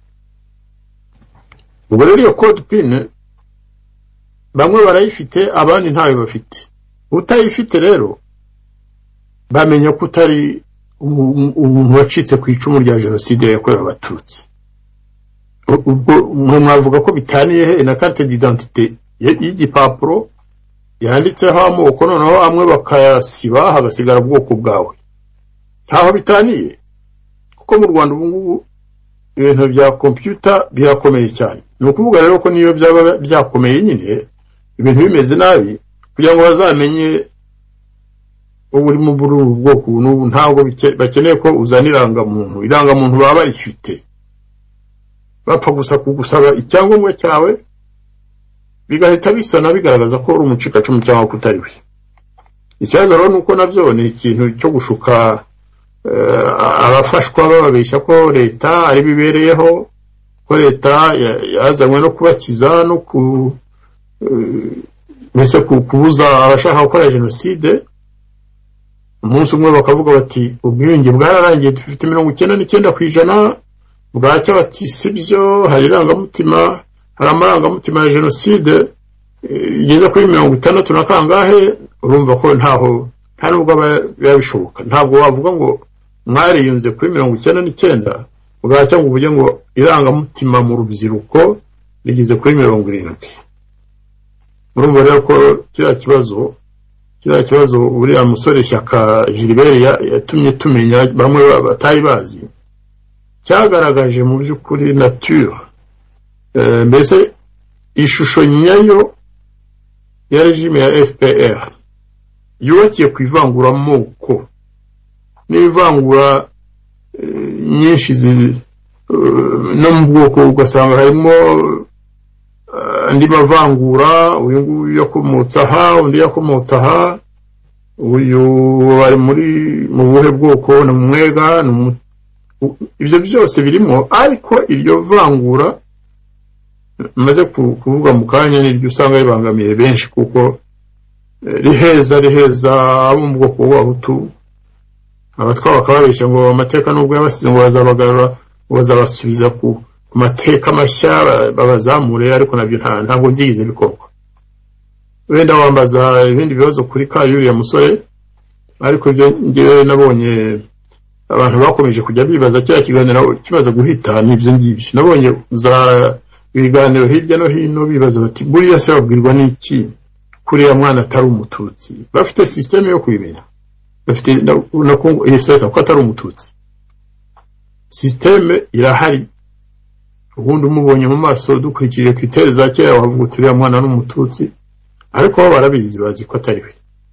Ubwo rero iyo code pin bamwe barayifite abandi ntayo bafite. Utayifite rero bamenya ko utari umuntu wacitse ku icumu rya jenoside yakorewe abatutsi. Ubwo mwavuga ko bitaniye he na carte d'identité y'igipapuro yanditseho amoko, noneho amwe bakayasiba hagasigara ubwoko bwawe? Ntaho bitaniye, kuko mu Rwanda ubu ngubu ibintu bya computer birakomeye cyane. ni ukuvuga rero ko niyo byaba byakomeye nyine ibintu bimeze nabi kugira ngo bazamenye uri mu bwoko n'ubu ntabwo bakeneye ko uzana irangamuntu baba bayifite bapfa gusa kugusaba icyangombwa cyawe bigahita bisana bigaragaza ko uri umucikacumu cyangwa kutari we. Ikibazo rero nuko nabyo ni ikintu cyo gushuka abafashwa bababeshya ko leta ari bibereyeho, ko leta yazanywe no kubakiza no mbese kubuza abashaka gukora jenoside. Umunsi umwe bakavuga bati ubwiyunge bwararangiye dufite 99% bwacya bati sibyo, hari irangamutima, hari amarangamutima ya jenoside igeze kuri 60 na kangahe. Urumva ko nta nubwo bishoboka. Ntabwo wavuga ngo mwariyunze kuri 99 bwacya ngo uvuge ngo irangamutima mu rubyiruko rigeze kuri 70. Urumva rero ko kiriya kibazo uriya musore Shyaka Gilbert yatumye tumenya bamwe batari bazi, cyagaragaje mu by'ukuri nature mbese ishusho nyayo ya regime ya FPR yubakiye ku ivanguramoko n'ivangura nyinshi no mu bwoko, ugasanga harimo andi mavangura, uyu nguyu yakomotse aha, undi yakomotse aha, uyu bari mu buhe bwoko na mwega, ibyo byose birimo. Ariko iryo vangura maze kuvuga mu kanya niryo usanga bibangamiye benshi, kuko riheza abo mu bwoko bw'abahutu. Abatwa bakababeshya ngo amateka nubwo yabasize ngo bazabagarura, bazabasubiza ku mateka mashya babazamure, ariko nabyo ntabwo byigize bikorwa. Wenda wambaza ibindi bibazo kuri Kayuri ya musore, ariko ibyo ngewe nabonye abantu bakomeje kujya bibaza cya kiganiro kibaza guhita n'ibyo ngibyo. Nabonye za ibiganiro hirya no hino bibaza bati buriya se babwirwa n'iki kuriya mwana atari umututsi. Bafite systeme yo kubimenya, bafite no ko yesesa ko atari umututsi. Systeme irahari, ubundi umubonye mu maso dukurikije kritere za kera wavuga uti uriya mwana n'umututsi, ariko bo barabizi, bazi ko atari we.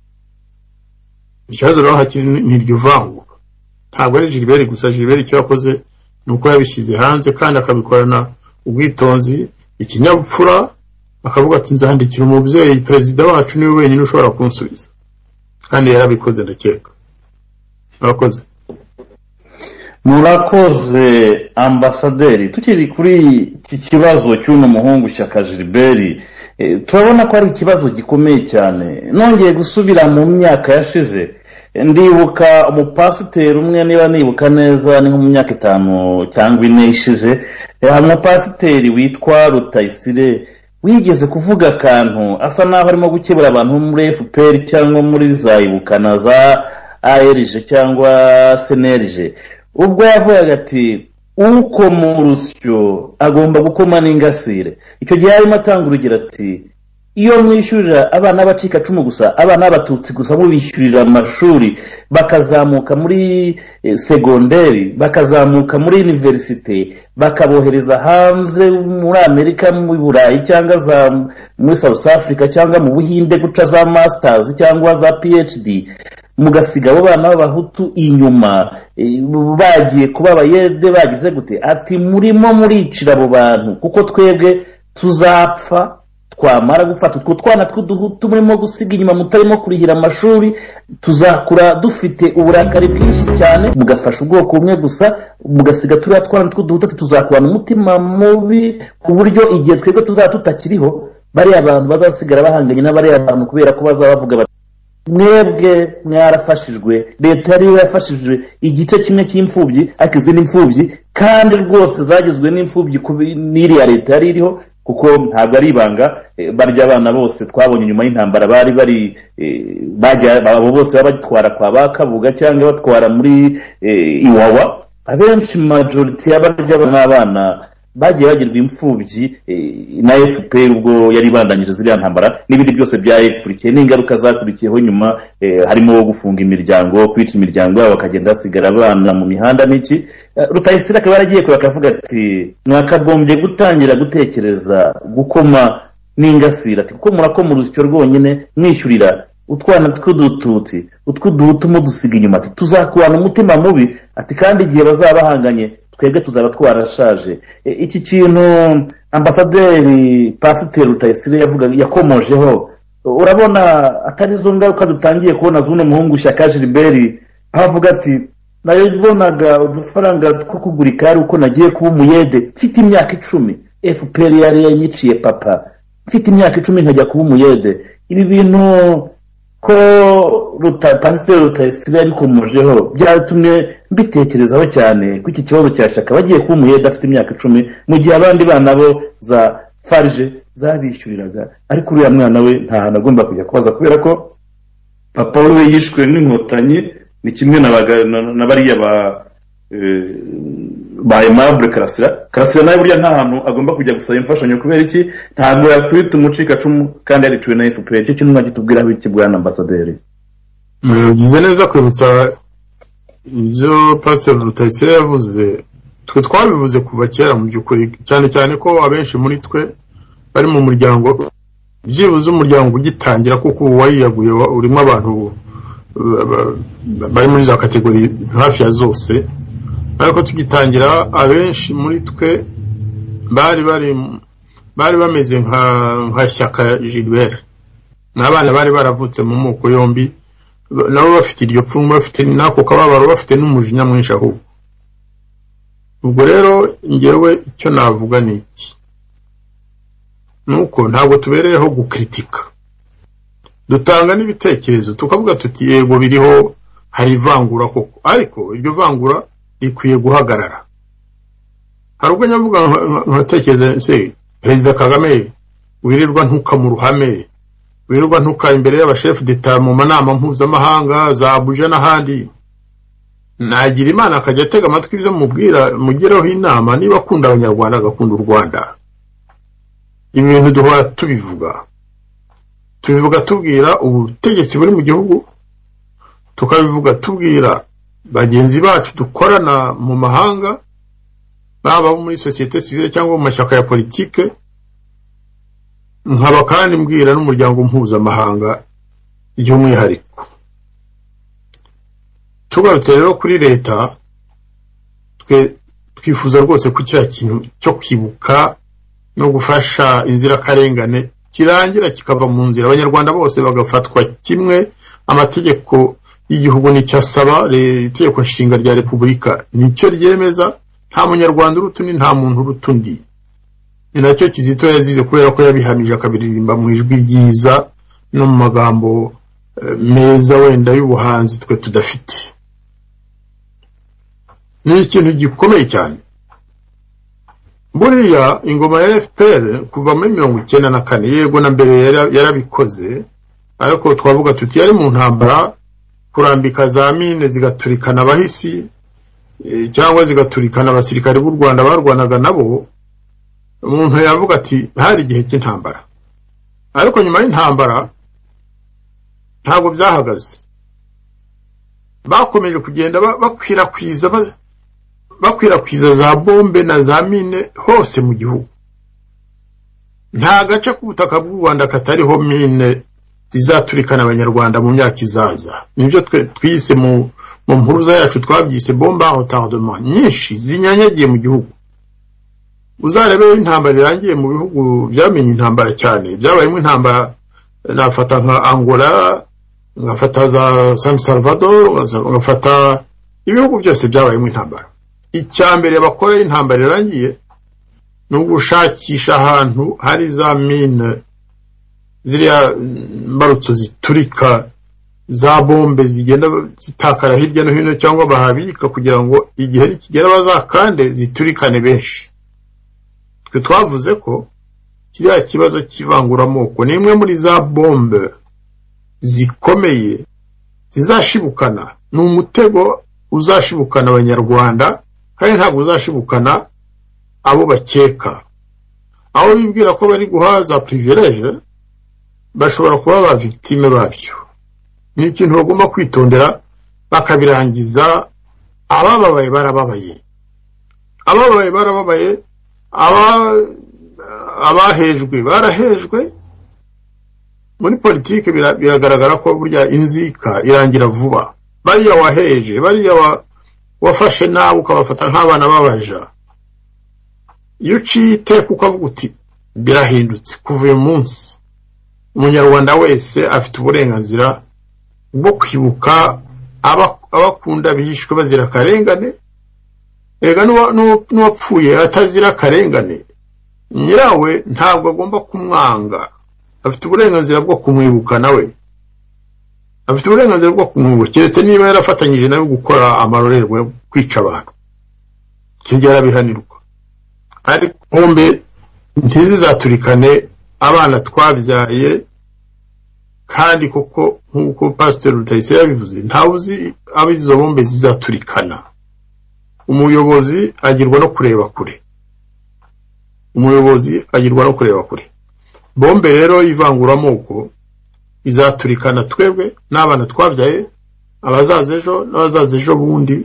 Ikibazo rero hakiri n'iryo vangura. Ntabwo ari Gilbert gusa. Gilbert icyo yakoze nuko yabishyize hanze kandi akabikorana ubwitonzi, ikinyabupfura, akavuga ati nzandikira umubyeyi, perezida wacu niwe wenyine ushobora kunsubiza, kandi yarabikoze ndakeka. Murakoze ambasaderi. Tukiri kuri iki kibazo cy'uno muhungu Shyaka Gilbert, turabona ko ari ikibazo gikomeye cyane. Nongeye gusubira mu myaka yashize, ndibuka umupasiteri umwe, niba nibuka neza ni nko mu myaka 5 cyangwa 4 ishize, umupasiteri witwa Rutayisire wigeze kuvuga akantu asa naho arimo gukebura abantu muri FPR cyangwa muri Zayibuka na za ARG cyangwa CNRG. Ubwo yavugaga ati uko mu rusyo agomba gukoma n'ingasire. Icyo gihe arimo atanga urugero ati iyo mwishyurira abana bacika cumu gusa, abana b'abatutsi gusa mubishyurira amashuri, bakazamuka muri segonderi, bakazamuka muri universite, bakabohereza hanze muri Amerika, mu Burayi cyangwa muri South Africa cyangwa mu Buhinde guca za masters cyangwa za PhD, mugasiga abo bana b'abahutu inyuma bagiye kuba abayede, bagize gute. Ati murimo muricira abo bantu, kuko twebwe tuzapfa twamara gufata utwo twana tw'uduhutu murimo gusiga inyuma, mutarimo kurihira amashuri, tuzakura dufite uburakari bwinshi cyane, mugafasha ubwoko bumwe gusa, mugasiga turiya twana tw'uduhutu, tuzakurana umutima mubi ku buryo igihe twebwe tuzaba tutakiriho, bariya abantu bazasigara bahanganye n'abariya abantu, kubera ko bazaba bavuga bati mwebwe mwarafashijwe, leta yari yafashijwe igice kimwe cy'imfubyi, ariko izindi imfubyi kandi rwose zagizwe n'imfubyi n'iriya leta yari iriho, kuko ntabwo ari ibanga. Barya abana bose twabonye nyuma y'intambara bari abo bose batwara kwa Bakabuga cyangwa batwara muri Iwawa, abenshi majority y'abarya n'abana bagiye bagirwa imfubyi na FPR ubwo yari bandanyije ziriya ntambara n'ibindi byose byayikurikiye n'ingaruka zakurikiyeho nyuma harimo gufunga imiryango kwica imiryango yabo bakagenda hasigara abana mu mihanda n'iki Rutayisire akaba yaragiye kure akavuga ati mwakagombye gutangira gutekereza gukoma n'ingasira ati kuko murakoma urusyo rwonyine mwishyurira utwana tw'udututsi utw'uduhutu mudusiga inyuma ati tuzakubana umutima mubi ati kandi igihe bazaba bahanganye twebwe tuzaba twarashaje iki kintu ambasaderi Pasiteri Rutayisire yakomojeho urabona atari zo ngaruka dutangiye kubona z'uno muhungu Shyaka Gilbert aho avuga ati nayo bonaga udufaranga two kugura ikari uko nagiye kuba umuyede mfite imyaka 10 FPR yari yanyiciye papa mfite imyaka 10 nkajya kuba umuyede ibi bintu ko Pasiteri Rutayisire yabikomojeho byatumye mbitekerezaho cyane ko iki kibazo cya Shyaka bagiye kuba umuyede afite imyaka 10 mu gihe abandi bana bo za farge zabishyuriraga ariko uriya mwana we nta hantu agomba kujya kubaza kubera ko papa we yishwe n'inkotanyi ni kimwe na bariya ba Aimable Karasira nawe burya nta hantu agomba kujya gusaba imfashanyo kubera iki ntabwo yakwita umucika cumu kandi yariciwe na FPR icyo kintu mwagitubwiraho iki bwana ambasaderi ugize neza kwibutsa ibyo Pastor Rutayisire yavuze twe twabivuze kuva kera mu by'ukuri cyane cyane ko abenshi muri twe bari mu muryango byibuze umuryango ugitangira kuko wayiyaguye urimo abantu bari muri za kategori hafi ya zose ariko tugitangira abenshi muri twe bari bameze nka Shyaka Gilbert n'abana bari baravutse mu moko yombi nabo bafite iryo pfumu bafite nako kababaro bafite n'umujinya mwinshi ahubwo ubwo rero ngewe icyo navuga ni iki nuko ntabwo tubereyeho gukritika dutanga n'ibitekerezo tukavuga tuti yego biriho hari ivangura koko ariko iryo vangura rikwiye guhagarara hari ubwo nyavuga nkatekereza se Perezida Kagame wirirwa ntuka mu ruhame wirirwa ntuka imbere y'abashef d'etat mu manama mpuzamahanga za Abuja n'ahandi nagira Imana akajya atega amatwi ibyo mubwira mugeraho inama niba akunda abanyarwanda agakunda u Rwanda ibintu duhora tubivuga tubwira ubutegetsi buri mu gihugu tukabivuga tubwira bagenzi bacu dukorana mu mahanga baba muri societe civile cyangwa mu mashyaka ya politike nkaba kandi mbwira n'umuryango mpuzamahanga by'umwihariko tugarutse rero kuri leta twifuza rwose ku kiriya kintu cyo kwibuka no gufasha inzirakarengane kirangira kikava mu nzira abanyarwanda bose bagafatwa kimwe amategeko y'igihugu nicyo asaba itegeko nshinga rya Repubulika nicyo ryemeza nta munyarwanda urutundi nta muntu urutundi ni nacyo Kizito yazize kubera ko yabihamije akabiririmba mu ijwi ryiza no mu magambo meza wenda y'ubuhanzi twe tudafite ni ikintu gikomeye cyane buriya ingoma ya FPR kuva muri 1994 yego na mbere yarabikoze ariko twavuga tuti yari mu ntambara kurambika za mine zigaturikana abahisi cyangwa zigaturikana abasirikare b'u Rwanda barwanaga nabo umuntu yavuga ati hari igihe cy'intambara ariko nyuma y'intambara ntabwo byahagaze bakomeje kugenda bakwirakwiza za bombe na za mine hose mu gihugu nta gace k'ubutaka bw'u Rwanda katariho mine zizaturikana abanyarwanda mu myaka izaza nibyo twise mu mpuruza yacu twabyise bombe à retardement nyinshi zinyanyagiye mu gihugu uzarebe intambara irangiye mu bihugu byamenye intambara cyane byabayemo intambara nafata nka Angola ngafata za San Salvador ngafata ibihugu byose byabayemo intambara icyambere bakora intambara irangiye no gushakisha ahantu hari za mine ziriya mbarutso ziturika za bombe zigenda zitakara hirya no hino cyangwa bahabika kugira ngo igihe nikigera bazakande ziturikane benshi twe twavuze ko kiriya kibazo kivanguramoko ni imwe muri za bombe zikomeye zizashibukana ni umutego uzashibukana abanyarwanda kandi ntabwo uzashibukana abo bakeka, aho bibwira ko bari guhaza privilege bashobora kuba ba victime babyo. Ni ikintu bagomba kwitondera bakabirangiza. Abababaye barababaye, abababaye barababaye, abahejwe barahejwe. Muri politike biragaragara ko burya inzika irangira vuba. Bariya waheje, bariya wafashe nawe ukabafata nk'abana babaja, iyo uciye iteka ukavuga uti birahindutse kuva uyu munsi, umunyarwanda wese afite uburenganzira bwo kwibuka abakunda bihishwe bazira akarengane. Ega n'uwapfuye atazira akarengane, nyirawe ntabwo agomba kumwanga, afite uburenganzira bwo kumwibuka nawe, afite uburenganzira bwo kumwibuka, keretse niba yarafatanyije nawe gukora amarorerwa yo kwica abantu, icyo arabihanirwa. Ariko bombe ntizizaturikane abana twabyaye, kandi koko nk'uko Pastor Rutayisire yabivuze, ntawuzi abo izo bombe zizaturikana. Umuyobozi agirwa no kureba kure, umuyobozi agirwa no kureba kure. Bombe rero ivangura amoko izaturikana twebwe n'abana twabyaye, abazaza ejo n'abazaza ejo bundi.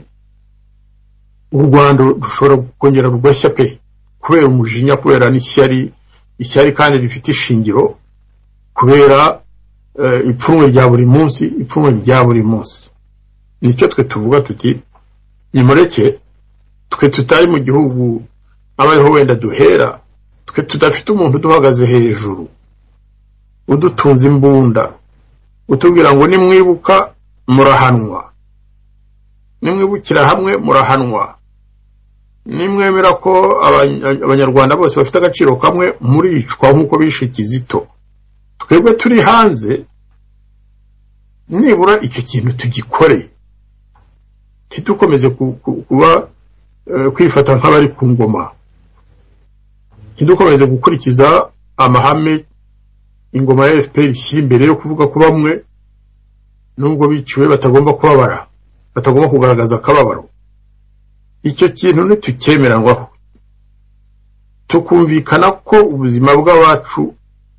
U Rwanda rushobora kongera rugashya pe, kubera umujinya, kubera n'ishyari, ishyari kandi rifite ishingiro, kubera ipfunwe rya buri munsi, ipfunwe rya buri munsi. Nicyo twe tuvuga tuti nimureke, twe tutari mu gihugu abariho wenda duhera, twe tudafite umuntu duhagaze hejuru udutunze imbunda utubwira ngo nimwibuka murahanwa, nimwibukira hamwe murahanwa, nimwemera ko abanyarwanda bose bafite agaciro kamwe muricwa nk'uko bishe Kizito. Twebwe turi hanze, nibura icyo kintu tugikore, ntidukomeze kuba kwifata nk'abari ku ngoma, ntidukomeze gukurikiza amahame ingoma ya FPR ishyira imbere yo kuvuga ko bamwe nubwo biciwe batagomba kubabara, batagomba kugaragaza akababaro. Icyo kintu ntitukyemeranywaho, tukumvikana ko ubuzima bw'abacu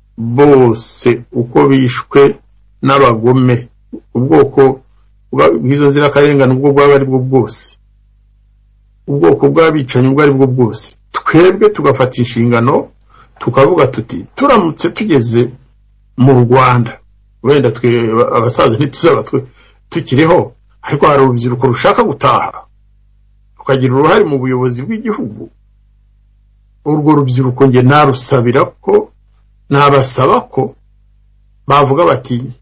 bose uko bishwe n'abagome, ubwoko bw'izo nzirakarengane ubwo bwaba ari bwo bwose, ubwoko bw'abicanyi ubwo ari bwo bwose, twebwe tugafata inshingano tukavuga tuti turamutse tugeze mu Rwanda, wenda twe abasaza ntituzaba tukiriho, ariko hari urubyiruko rushaka gutaha rukagira uruhare mu buyobozi bw'igihugu. Urwo rubyiruko nge narusabira ko, nabasaba ko bavuga bati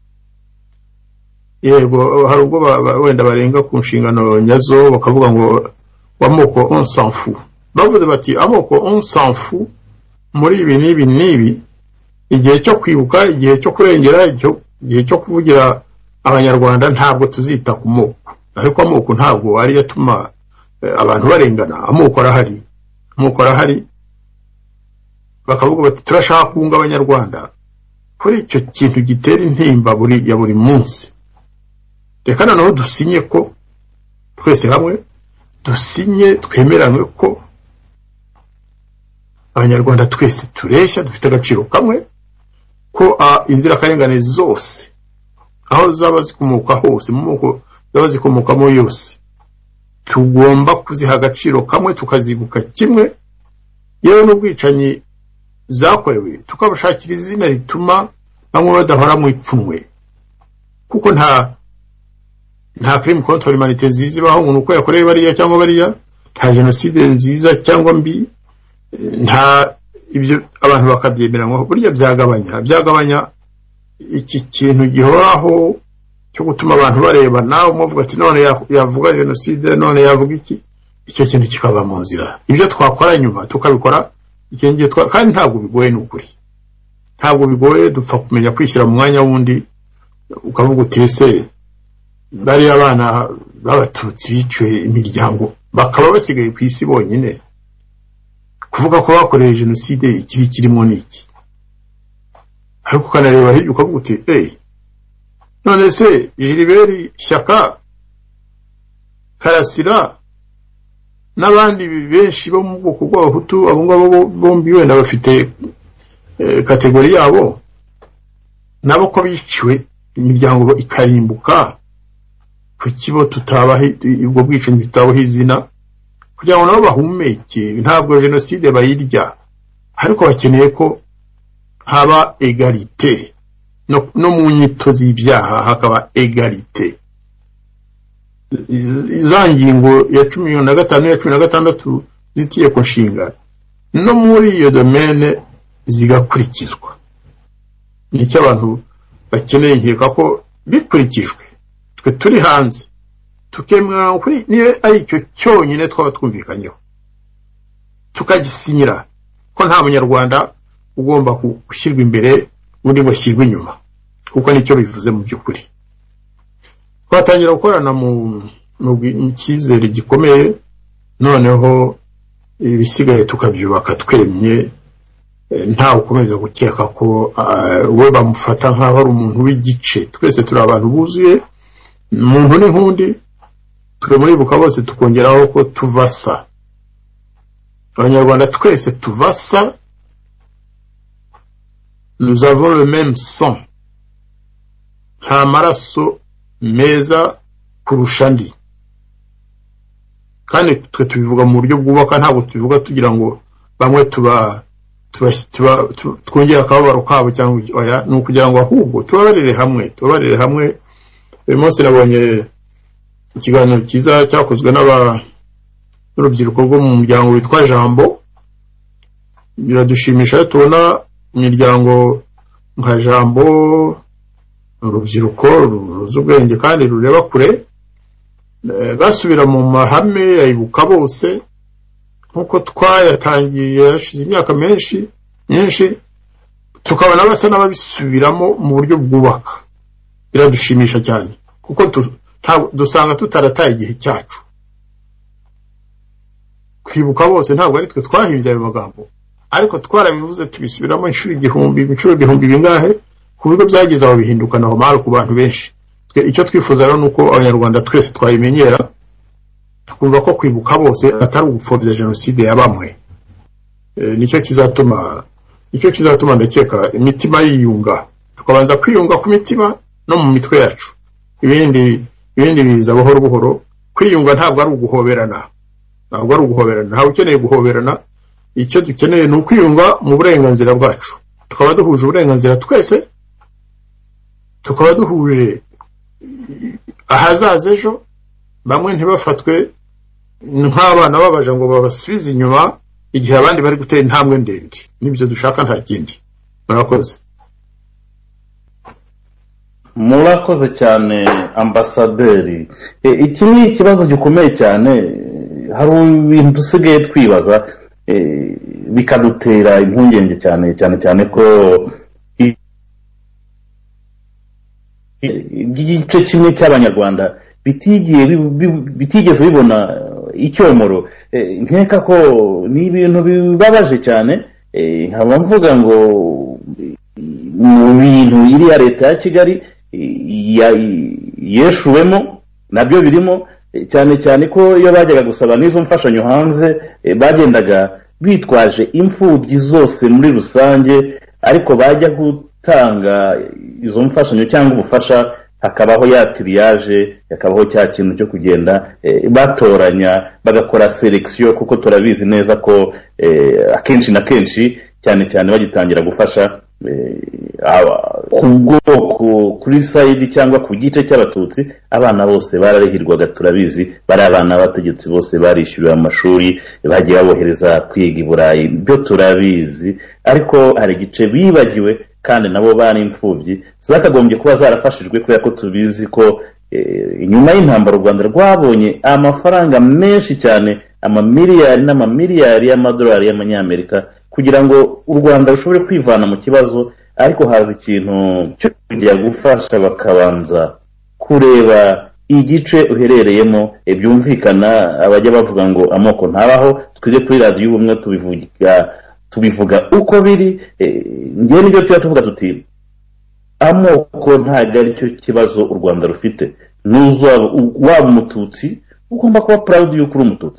yego, hari ubwo wenda barenga ku nshingano nyazo bakavuga ngo amoko on s'en fout. Bavuze bati amoko on s'en fout muri ibi n'ibi n'ibi, igihe cyo kwibuka, igihe cyo kurengera, igihe cyo kuvugira abanyarwanda ntabwo tuzita ku moko. Ariko amoko ntabwo ari yatuma abantu barengana. Amoko arahari, amoko arahari. Bakavuga bati turashaka kunga abanyarwanda kuri icyo kintu gitera intimba ya buri munsi. Reka noneho dusinye ko twese hamwe, dusinye twemeranywe ko abanyarwanda twese tureshya, dufite agaciro kamwe, ko inzirakarengane zose aho zaba zikomoka hose, mu moko zaba zikomokamo yose, tugomba kuziha agaciro kamwe, tukazibuka kimwe. Yewe n'ubwicanyi zakorewe tukabashakira izina rituma bamwe badahora mu ipfunwe, kuko nta crime contre l'humanité nziza ibaho ngo nuko yakorewe bariya cyangwa bariya, nta genocide nziza cyangwa mbi, nta ibyo abantu bakabyemeranywaho. Burya byagabanya iki kintu gihoraho cyo gutuma abantu barebana, umuvuga ati none yavuga genocide, none yavuga iki. Icyo kintu kikaba mu nzira. Ibyo twakora nyuma tukabikora ikingiye kandi ntabwo bigoye n'ukuri, ntabwo bigoye. Dupfa kumenya kwishyira mu mwanya wundi, ukavuga uti ese bari abana b'abatutsi biciwe imiryango bakaba basigaye ku isi bonyine, kuvuga ko bakoreye genocide ikibi kirimo n'iki. Ariko kanareba hirya ukavuga uti none se Gilbert Shyaka, Karasira, n'abandi benshi bo mu bwoko bw'abahutu abo ngabo bombi wenda bafite kategori yabo nabo ko biciwe imiryango ikarimbuka kukibo tutabahe ubwo bwicanyi bitabaho izina kugira ngo nabo bahumeke ntabwo genocide bayirya ariko bakeneye ko haba egalite no mu nyito z'ibyaha hakaba egalite za ngingo ya 15 ya 16 z'itegeko nshinga no muri iyo domaine zigakurikizwa nicyo abantu bakeneye nkeka ko bikurikijwe twe turi hanze tukemera kuri niyo ari cyo cyonyine twaba twumvikanyeho tukagisinyira ko nta munyarwanda ugomba gushyirwa imbere undi ngo ashyirwe inyuma kuko nicyo bivuze mu by'ukuri twatangira gukorana mu cyizere gikomeye noneho ibisigaye tukabyubaka twemye nta ukomeza gukeka ko we bamufata nk'aho ari umuntu w'igice twese turi abantu buzuye umuntu n'inkundi turi muri buka bose tukongeraho ko tuvasa abanyarwanda twese tuvasa nous avons le même sang nta maraso meza kurusha andi kandi twe tubivuga mu buryo bwubaka ntabwo tubivuga tugira ngo bamwe twongera akababaro kabo cyangwa oya ni ukugira ngo ahubwo tubabarire hamwe uyu munsi nabonye ikiganiro cyiza cyakozwe n'urubyiruko rwo mu muryango witwa Jambo biradushimisha tubona imiryango nka Jambo urubyiruko ruzi ubwenge kandi rureba kure basubira mu mahame yayibuka bose nkuko twayatangiye yashize imyaka myinshi tukabona basa n'ababisubiramo mu buryo bwubaka biradushimisha cyane kuko dusanga tutarataye igihe cyacu kwibuka bose ntabwo ari twe twahimbye ayo magambo ariko twarabivuze tubisubiramo inshuro igihumbi bingahe ku bigo byageze aho bihinduka naho mahoro ku bantu benshi icyo twifuza rero nuko abanyarwanda twese twayimenyera tukumva ko kwibuka bose atari ugupfobya genocide ya bamwe nicyo kizatuma ndakeka imitima yiyunga tukabanza kwiyunga ku mitima no mu mitwe yacu ibindi biza buhoro buhoro kwiyunga ntabwo ari uguhoberana ntawe ukeneye guhoberana icyo dukeneye ni ukwiyunga mu burenganzira bwacu tukaba duhuje uburenganzira twese tukaba duhuje ahazaza ejo bamwe ntibafatwe nk'abana babaje ngo babasubize inyuma igihe abandi bari gutera intambwe ndende nibyo dushaka nta kindi murakoze cyane ambasaderi iki ni ikibazo gikomeye cyane hari ibintu dusigaye twibaza bikadutera impungenge cyane ko igice kimwe cy'abanyarwanda bitigeze bibona icyomoro nkeka ko ni ibintu bibabaje cyane nkaba mvuga ngo mu bintu iriya leta ya Kigali yeshuwemo nabyo birimo cyane ko iyo bajyaga gusaba n'izo mfashanyo hanze bagendaga bitwaje imfubyi zose muri rusange ariko bajya gutanga izo mfashanyo cyangwa ubufasha hakabaho ya triage hakabaho cya kintu cyo kugenda batoranya bagakora selection kuko turabizi neza ko akenshi na kenshi cyane bagitangira gufasha ku bwoko kuri side cyangwa ku gice cy'abatutsi abana bose bararihirwaga turabizi bari abana bategetse bose barishyuriwe amashuri bagiye babohereza kwiga i Burayi byo turabizi ariko hari igice bibagiwe kandi nabo bari imfubyi zakagombye kuba zarafashijwe kubera ko tubizi ko inyuma y'intambara u Rwanda rwabonye amafaranga menshi cyane amamiliyari n'amamiliyari y'amadolari y'amanyamerika kugira ngo u Rwanda rushobore kwivana mu kibazo ariko haza ikintu cyo kujya gufasha bakabanza kureba igice uherereyemo byumvikana abajya bavuga ngo amoko ntabaho twije kuri radio y'ubumwe tubivuga uko biri ngiye nibyo tuvuga tuti amoko ntago ari cyo kibazo u Rwanda rufite waba umututsi ugomba kuba proud y'uko uri umututsi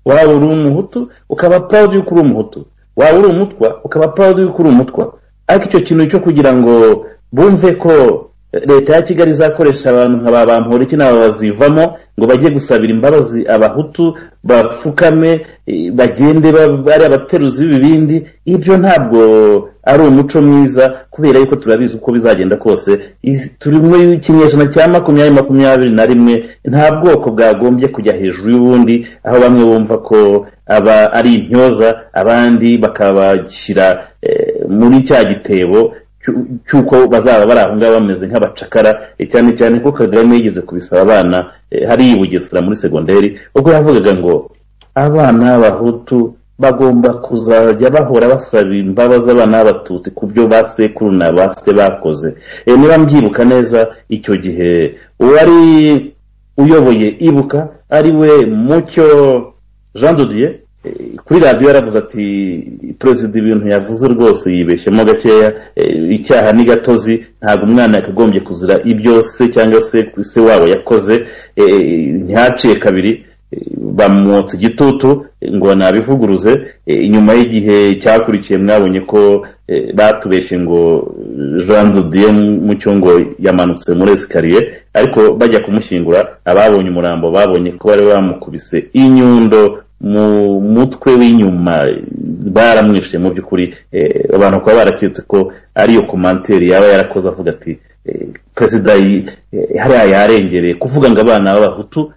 waba uri umuhutu ukaba proud yuko uri umuhutu, waba uri umutwa ukaba proud yuko uri umutwa. ariko icyo kintu cyo kugira ngo bumve ko leta ya Kigali izakoresha abantu nk'aba Bamporiki n'aba bazivamo ngo bajye gusabira imbabazi abahutu bapfukame bagende bari abateruzi b'ibibindi, ibyo ntabwo ari umuco mwiza, kubera yuko turabizi uko bizagenda kose. Turi mu kinyejana cya 2021, nta bwoko bwagombye kujya hejuru y'ubundi, aho bamwe bumva ko aba ari intyoza abandi bakabashyira muri cya gitebo cyuko bazaba bari aho ngaho bameze nk'abacakara, cyane cyane ko Kagame yigeze kubisaba abana hari Bugesera muri segonderi, ubwo yavugaga ngo abana b'abahutu bagomba kuzajya bahora basaba imbabazi abana b'abatutsi ku byo basekuru na base bakoze. Niba mbyibuka neza icyo gihe uwari uyoboye Ibuka ari we Mucyo Jean de Dieu kuri radio yaravuze ati perezida ibintu yavuze rwose yibeshyemo gakeya, icyaha ni gatozi, ntabwo umwana yakagombye kuzira ibyo se cyangwa se wabo yakoze. Ntihaciye kabiri bamwotsa igitutu ngo nabivuguruze. Inyuma y'igihe cyakurikiye mwabonye ko batubeshye ngo Jean de Dieu Mucyo ngo yamanutse muri esikariye, ariko bajya kumushyingura ababonye umurambo babonye ko bari bamukubise inyundo mu mutwe w'inyuma, baramwishe. Mu by'ukuri abantu kwa baraketse ko ariyo komanteri yaba yarakoze avuga ati perezida hariya yarengereye kuvuga ngo abana b'abahutu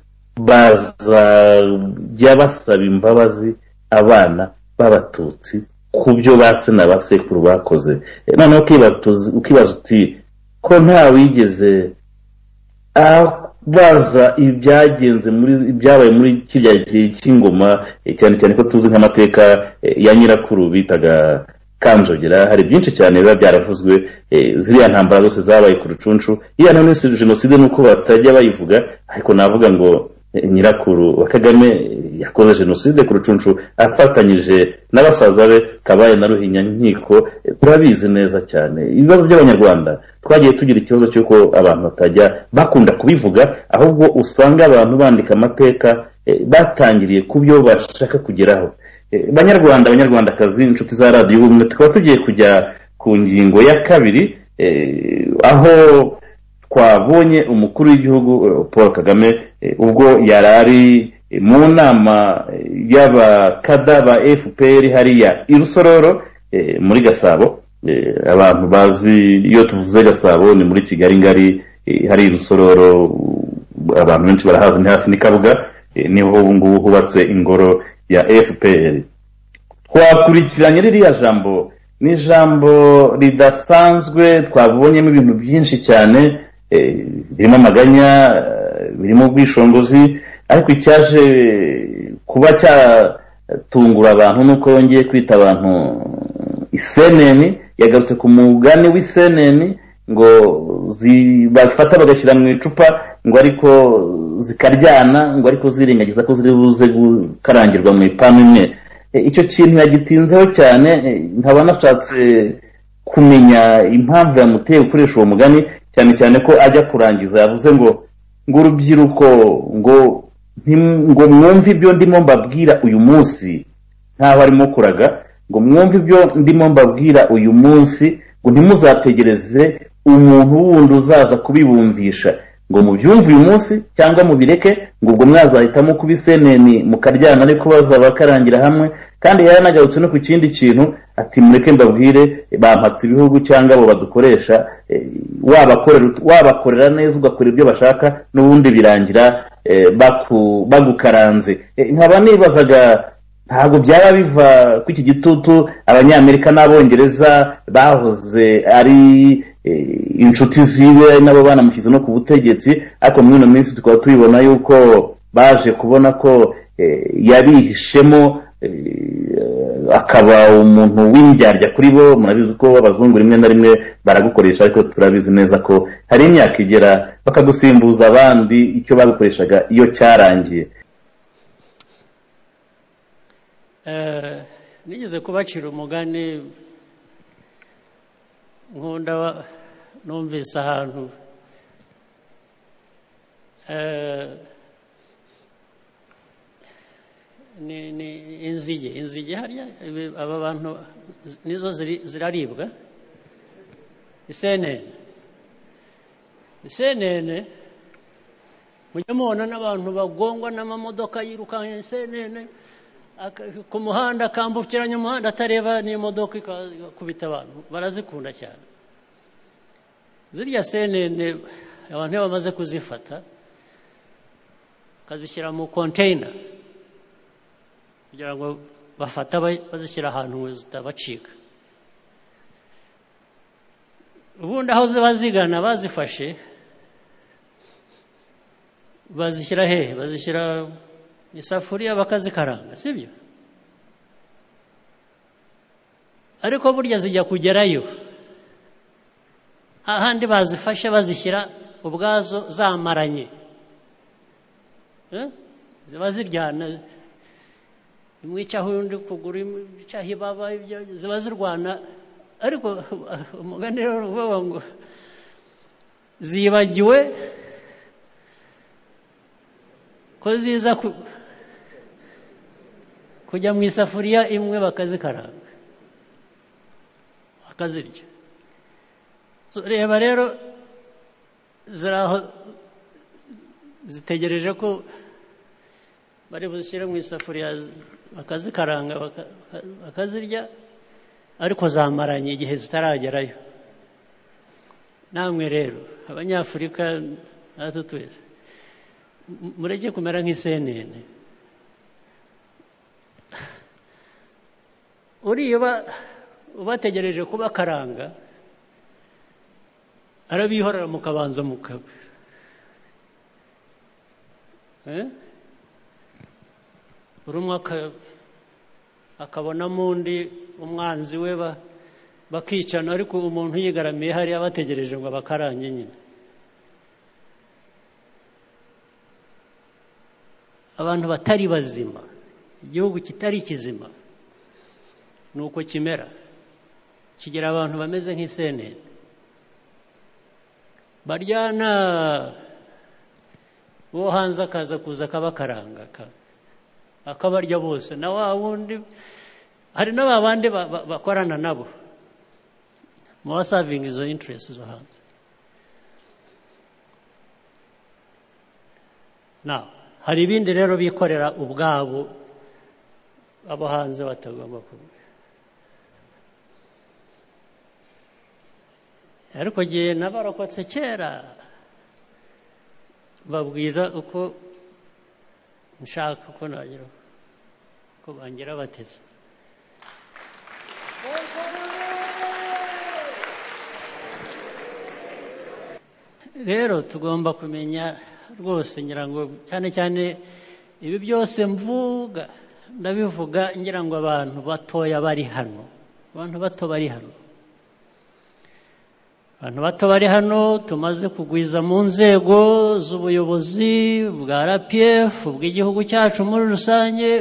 bazajya basaba imbabazi abana b'abatutsi ku byo base na basekuru bakoze. Noneho ukibaza uti ko nta wigeze baza ibyagenze ibyabaye muri kirya gihe cy'ingoma, cyane cyane ko tuzi nk'amateka ya nyirakuru bitaga Kanjogera. Hari byinshi cyane biba byaravuzwe, ziriya ntambara zose zabaye ku Rucunshu. Iya none si jenoside nuko batajya bayivuga, ariko navuga ngo nyirakuru wa Kagame yakoze jenoside ku Rucunshu afatanyije n'abasaza be Kabaye na Ruhinya-nkiko. Turabizi neza cyane ibibazo by'abanyarwanda. Twagiye tugira ikibazo cy'uko abantu batajya bakunda kubivuga, ahubwo usanga abantu bandika amateka batangiriye ku byo bashaka kugeraho. Banyarwandakazi, inshuti za radio y'ubumwe, tukaba tugiye kujya ku ngingo ya kabiri, aho twabonye umukuru w'igihugu Paul Kagame ubwo yarari mu nama y'abakada ba FPR hariya i Rusororo muri Gasabo. Abantu bazi iyo tuvuze Gasabo ni muri Kigali ngari, hari i Rusororo abantu benshi barahazi, ni hafi ni Kabuga, niho ubu ngubu hubatse ingoro ya FPR. Twakurikiranye ririya jambo, ni jambo ridasanzwe, twabonyemo ibintu byinshi cyane, birimo amaganya, birimo ubwishongozi, ariko icyaje kuba cyatungura abantu nuko yongeye kwita abantu iseneni. Yagarutse ku mugani w'iseneni ngo bafata bagashyira mu icupa ngo ariko zikaryana, ngo ariko zirengagiza ko ziri buze gukarangirwa mu ipanu imwe. Icyo kintu yagitinzeho cyane, nkaba nashatse kumenya impamvu yamuteye gukoresha uwo mugani, cyane cyane ko ajya kurangiza yavuze ngo urubyiruko ngo mwumve ibyo ndimo mbabwira uyu munsi, ntaho arimo kuraga, ngo mwumve ibyo ndimo mbabwira uyu munsi, ngo ntimuzategereze umuntu wundi uzaza kubibumvisha, ngo mubyumve uyu munsi cyangwa mubireke, ngo ubwo mwazahitamo kubiseneni mukaryana ariko bazaba karangira hamwe. Kandi yaranagarutse no ku kindi kintu ati mureke mbabwire bampatse ibihugu cyangwa abo badukoresha, wabakorera neza ugakorera ibyo bashaka n'ubundi birangira bagukaranze. Nkaba nibazaga ntabwo byaba biva ku iki gitutu Abanyamerika n'Abongereza bahoze ari inshuti ziwe nabo banamukize no ku butegetsi, ariko muri ino minsi tukaba tubibona yuko baje kubona ko yarihishemo akaba umuntu w'indyarya kuri bo. Murabizi ko abazungu rimwe na rimwe baragukoresha, ariko turabizi neza ko hari imyaka igera bakagusimbuza abandi icyo bagukoreshaga iyo cyarangiye. nigeze kubacira umugani nkunda numvise ahantu ni inzige harya aba bantu nizo ziraribwa isenene mujya mubona n'abantu bagongwa n'amamodoka yirukanye isenene ku muhanda akambukiranya umuhanda atareba n'imodoka ikakubita abantu barazikunda cyane ziriya senene abantu iyo bamaze kuzifata bakazishyira mu container kugira ngo bafata bazishyira ahantu zitabacika ubundi aho ziba zigana bazifashe bazishyira hehe bazishyira isafuriya bakazikaranga sibyo ariko burya zijya kugerayo ahandi bazifashe bazishyira ubwazo zamaranye ziba ziryana imwicaho undi kugura imwicaho ibaba ziba zirwana ariko umugani rero uvuga ngo zibagiwe ko ziza kujya mu isafuriya imwe bakazikaranga bakazirya reba rero ziraho zitegereje ko bari buzishyire mu isafuriya bakazikaranga bakazirya ariko zamaranye igihe zitaragerayo namwe rero abanyafurika natwe twese mureke kumera nk'isenene uriya ubategereje kubakaranga arabihorera mukabanza mukaba buri umwe akabonamo undi umwanzi we bakicana ariko umuntu yigaramiye hariya bategereje ngo abakarange nyine abantu batari bazima igihugu kitari kizima ni uko kimera kigira abantu bameze nk'isenene baryana bo hanze akaza kuza akabakaranga akabarya bose na wa wundi hari n'abandi bakorana nabo mu serving izo interests zo hanze hari ibindi rero bikorera ubwabo abo hanze batagomba kuba ariko gihe nabarokotse kera babwira uko nshaka ko nagira ko bangira bateze rero tugomba kumenya rwose ngira ngo cyane cyane ibi byose mvuga ndabivuga ngira ngo abantu batoya bari hano abantu bato bari hano tumaze kugwiza mu nzego z'ubuyobozi bwa RPF bw'igihugu cyacu muri rusange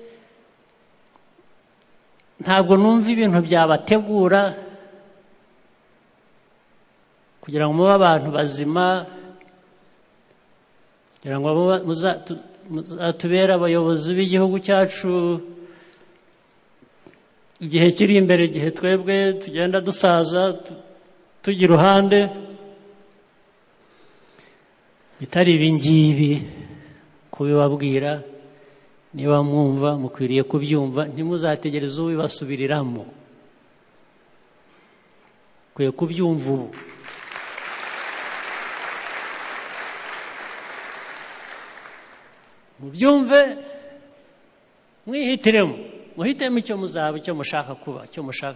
ntabwo numva ibintu byabategura kugira ngo mube abantu bazima kugira ngo muzatubere abayobozi b'igihugu cyacu igihe kiri imbere igihe twebwe tugenda dusaza tugira uruhande bitari ibingibi kubibabwira niba mwumva mukwiriye kubyumva ntimuzategereze ubibasubiriramo kwiye kubyumva ubu mubyumve mwihitiremo muhitemo icyo muzaba icyo mushaka kuba icyo mushaka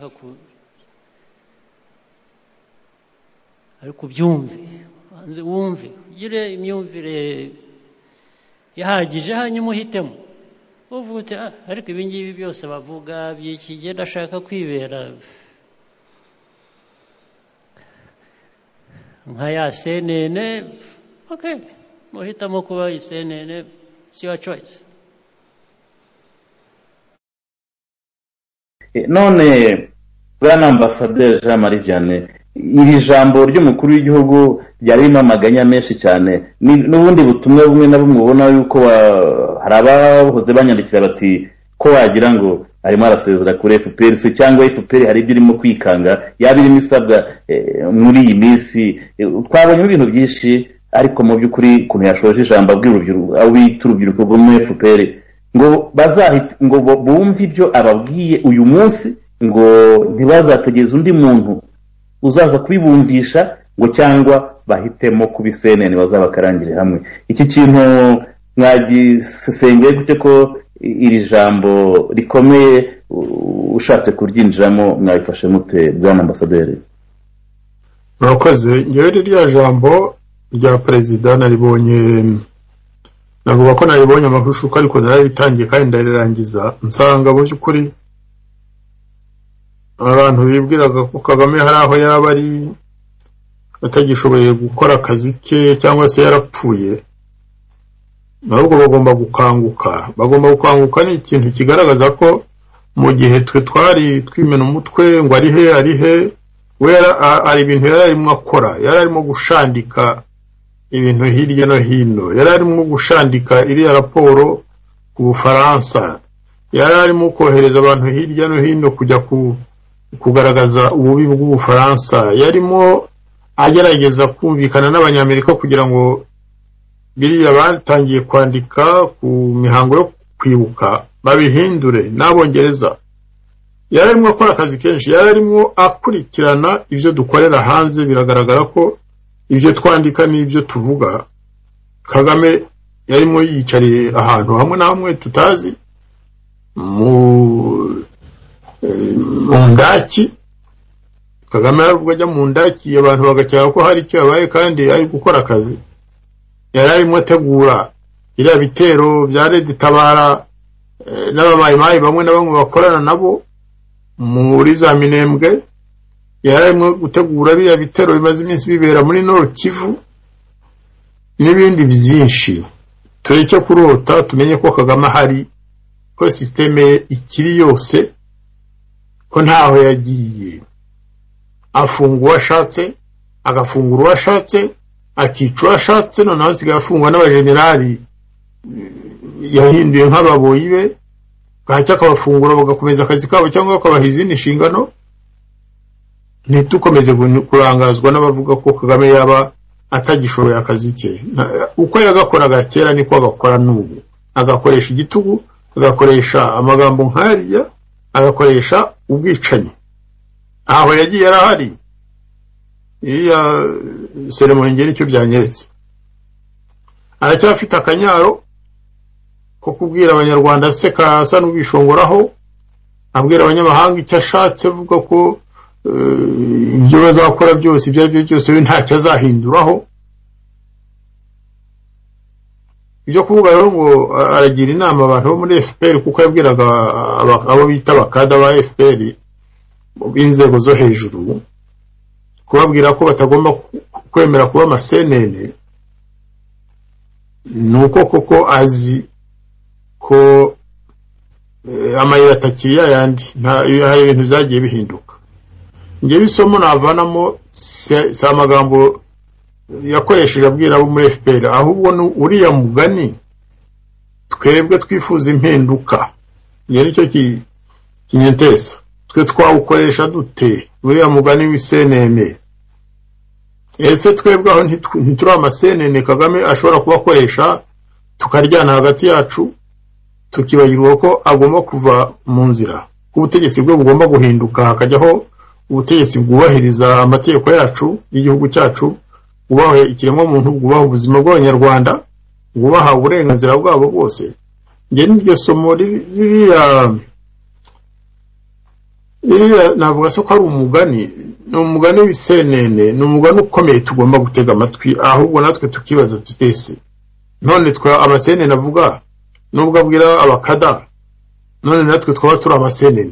ariko ubyumve wanze wumve ugire imyumvire ihagije hanyuma uhitemo uvuga uti ariko ibingibi byose bavuga by'iki gihe ndashaka kwibera nka ya senene muhitamo kuba isenene it's your choice. None bwana ambasaderi Jean Marie Vianney iri jambo ry'umukuru w'igihugu ryari ririmo amaganya menshi cyane n'ubundi butumwa bumwe na bumwe ubona yuko hari abahoze banyandikira bati ko wagira ngo arimo arasezera kuri FPR se cyangwa FPR hari ibyo irimo kwikanga yaba irimo isabwa muri iyi minsi. Twabonye ibintu byinshi ariko mu by'ukuri ukuntu yashoje ijambo urubyiruko rwo muri FPR ngo ngo bumve ibyo ababwiye uyu munsi, ngo ntibazategeze undi muntu uzaza kubibumvisha ngo cyangwa bahitemo kubisenene bazabakarangire hamwe. Iki kintu mwagisengeye gute ko iri jambo rikomeye ushatse kuryinjiramo mwabifashe mute bwana ambasaderi? Murakoze. Ngewe ririya jambo rya perezida naribonye, navuga ko naribonye amahushuka ariko narabitangiye kandi ndarirangiza nsanga mu by'ukuri abantu bibwiraga ko Kagame hari aho yaba ari atagishoboye gukora akazi ke cyangwa se yarapfuye, nabwo bagomba gukanguka. Ni ikintu kigaragaza ko mu gihe twe twari twimena umutwe ngo ari he we ari ibintu yari arimo akora, yari arimo gushandika ibintu hirya no hino, yari arimo gushandika iriya raporo ku Bufaransa, yari arimo kohereza abantu hirya no hino kujya kugaragaza ububi bw'Ubufaransa, yarimo agerageza kumvikana n'abanyamerika kugira ngo biriya batangiye kwandika ku mihango yo kwibuka babihindure n'Abongereza. Yari arimo akora akazi kenshi, yari arimo akurikirana ibyo dukorera hanze. Biragaragara ko ibyo twandika n'ibyo tuvuga Kagame yarimo yicariye ahantu hamwe na hamwe tutazi mu ndaki. Kagame yarubwo ajya mu ndaki abantu bagakeka ko hari icyo yabaye kandi ari gukora akazi. Yari arimo ategura iriya bitero bya Red Tabara n'ababayimayi bamwe na bamwe bakorana nabo muri za Minembwe. Yari arimo gutegura biriya bitero bimaze iminsi bibera muri Nord Kivu n'ibindi byinshi. Tureke kurota, tumenye ko Kagame hari, ko systeme ikiri yose, ko ntaho yagiye. Afungwa ashatse, agafungura ashatse, akica ashatse, none hasigaye afungwa n'abajenerali yahinduye nk'ababoyi be, bwacya akabafungura bagakomeza akazi kabo cyangwa bakabaha izindi nshingano. Ntitukomeze kurangazwa n'abavuga ko Kagame yaba atagishoboye akazi ke. Uko yagakoraga kera niko agakora n'ubu, agakoresha igitugu, agakoresha amagambo nk'ariya, agakoresha ubwicanyi. Aho yagiye yarahari, iya seremoni ngeri cyo byanyeretse. Aracyafite akanyaro ko kubwira abanyarwanda se kasa n'ubishongoraho, abwira abanyamahanga icyo ashatse, avuga ko ibyo bazakora byose ibyo byose we ntacyo azahinduraho. Ibyo kuvuga rero ngo aragira inama abantu bo muri FPR, kuko yabwiraga abo bita abakada ba FPR b'inzego zo hejuru, kubabwira ko batagomba kwemera kuba amasenene, nuko koko azi ko amayira atakiriya yandi, hari ibintu byagiye bihinduka. Ngewe isomo navanamo si amagambo yakoresheje abwira abo muri FPR, ahubwo uriya mugani twebwe twifuza impinduka. Ngewe nicyo kinyentesa, twe twawukoresha dute uriya mugani w'isenene? Ese twebwe aho ntituri amasenene Kagame ashobora kubakoresha tukaryana hagati yacu, tukibagirwa ko agomba kuva mu nzira, ko ubutegetsi bwe bugomba guhinduka, hakajyaho ubutegetsi bwubahiriza amategeko yacu y'igihugu cyacu, bwubaha ikiremwamuntu, bwubaha ubuzima bw'abanyarwanda, bwubaha uburenganzira bwabo bwose. Nge n'iryo somo ririya navuga ko ari umugani, ni umugani w'isenene, ni umugani ukomeye tugomba gutega amatwi, ahubwo natwe tukibaza tutese none twe amasenene avuga nubwo abwira abakada, none natwe twaba turi amasenene.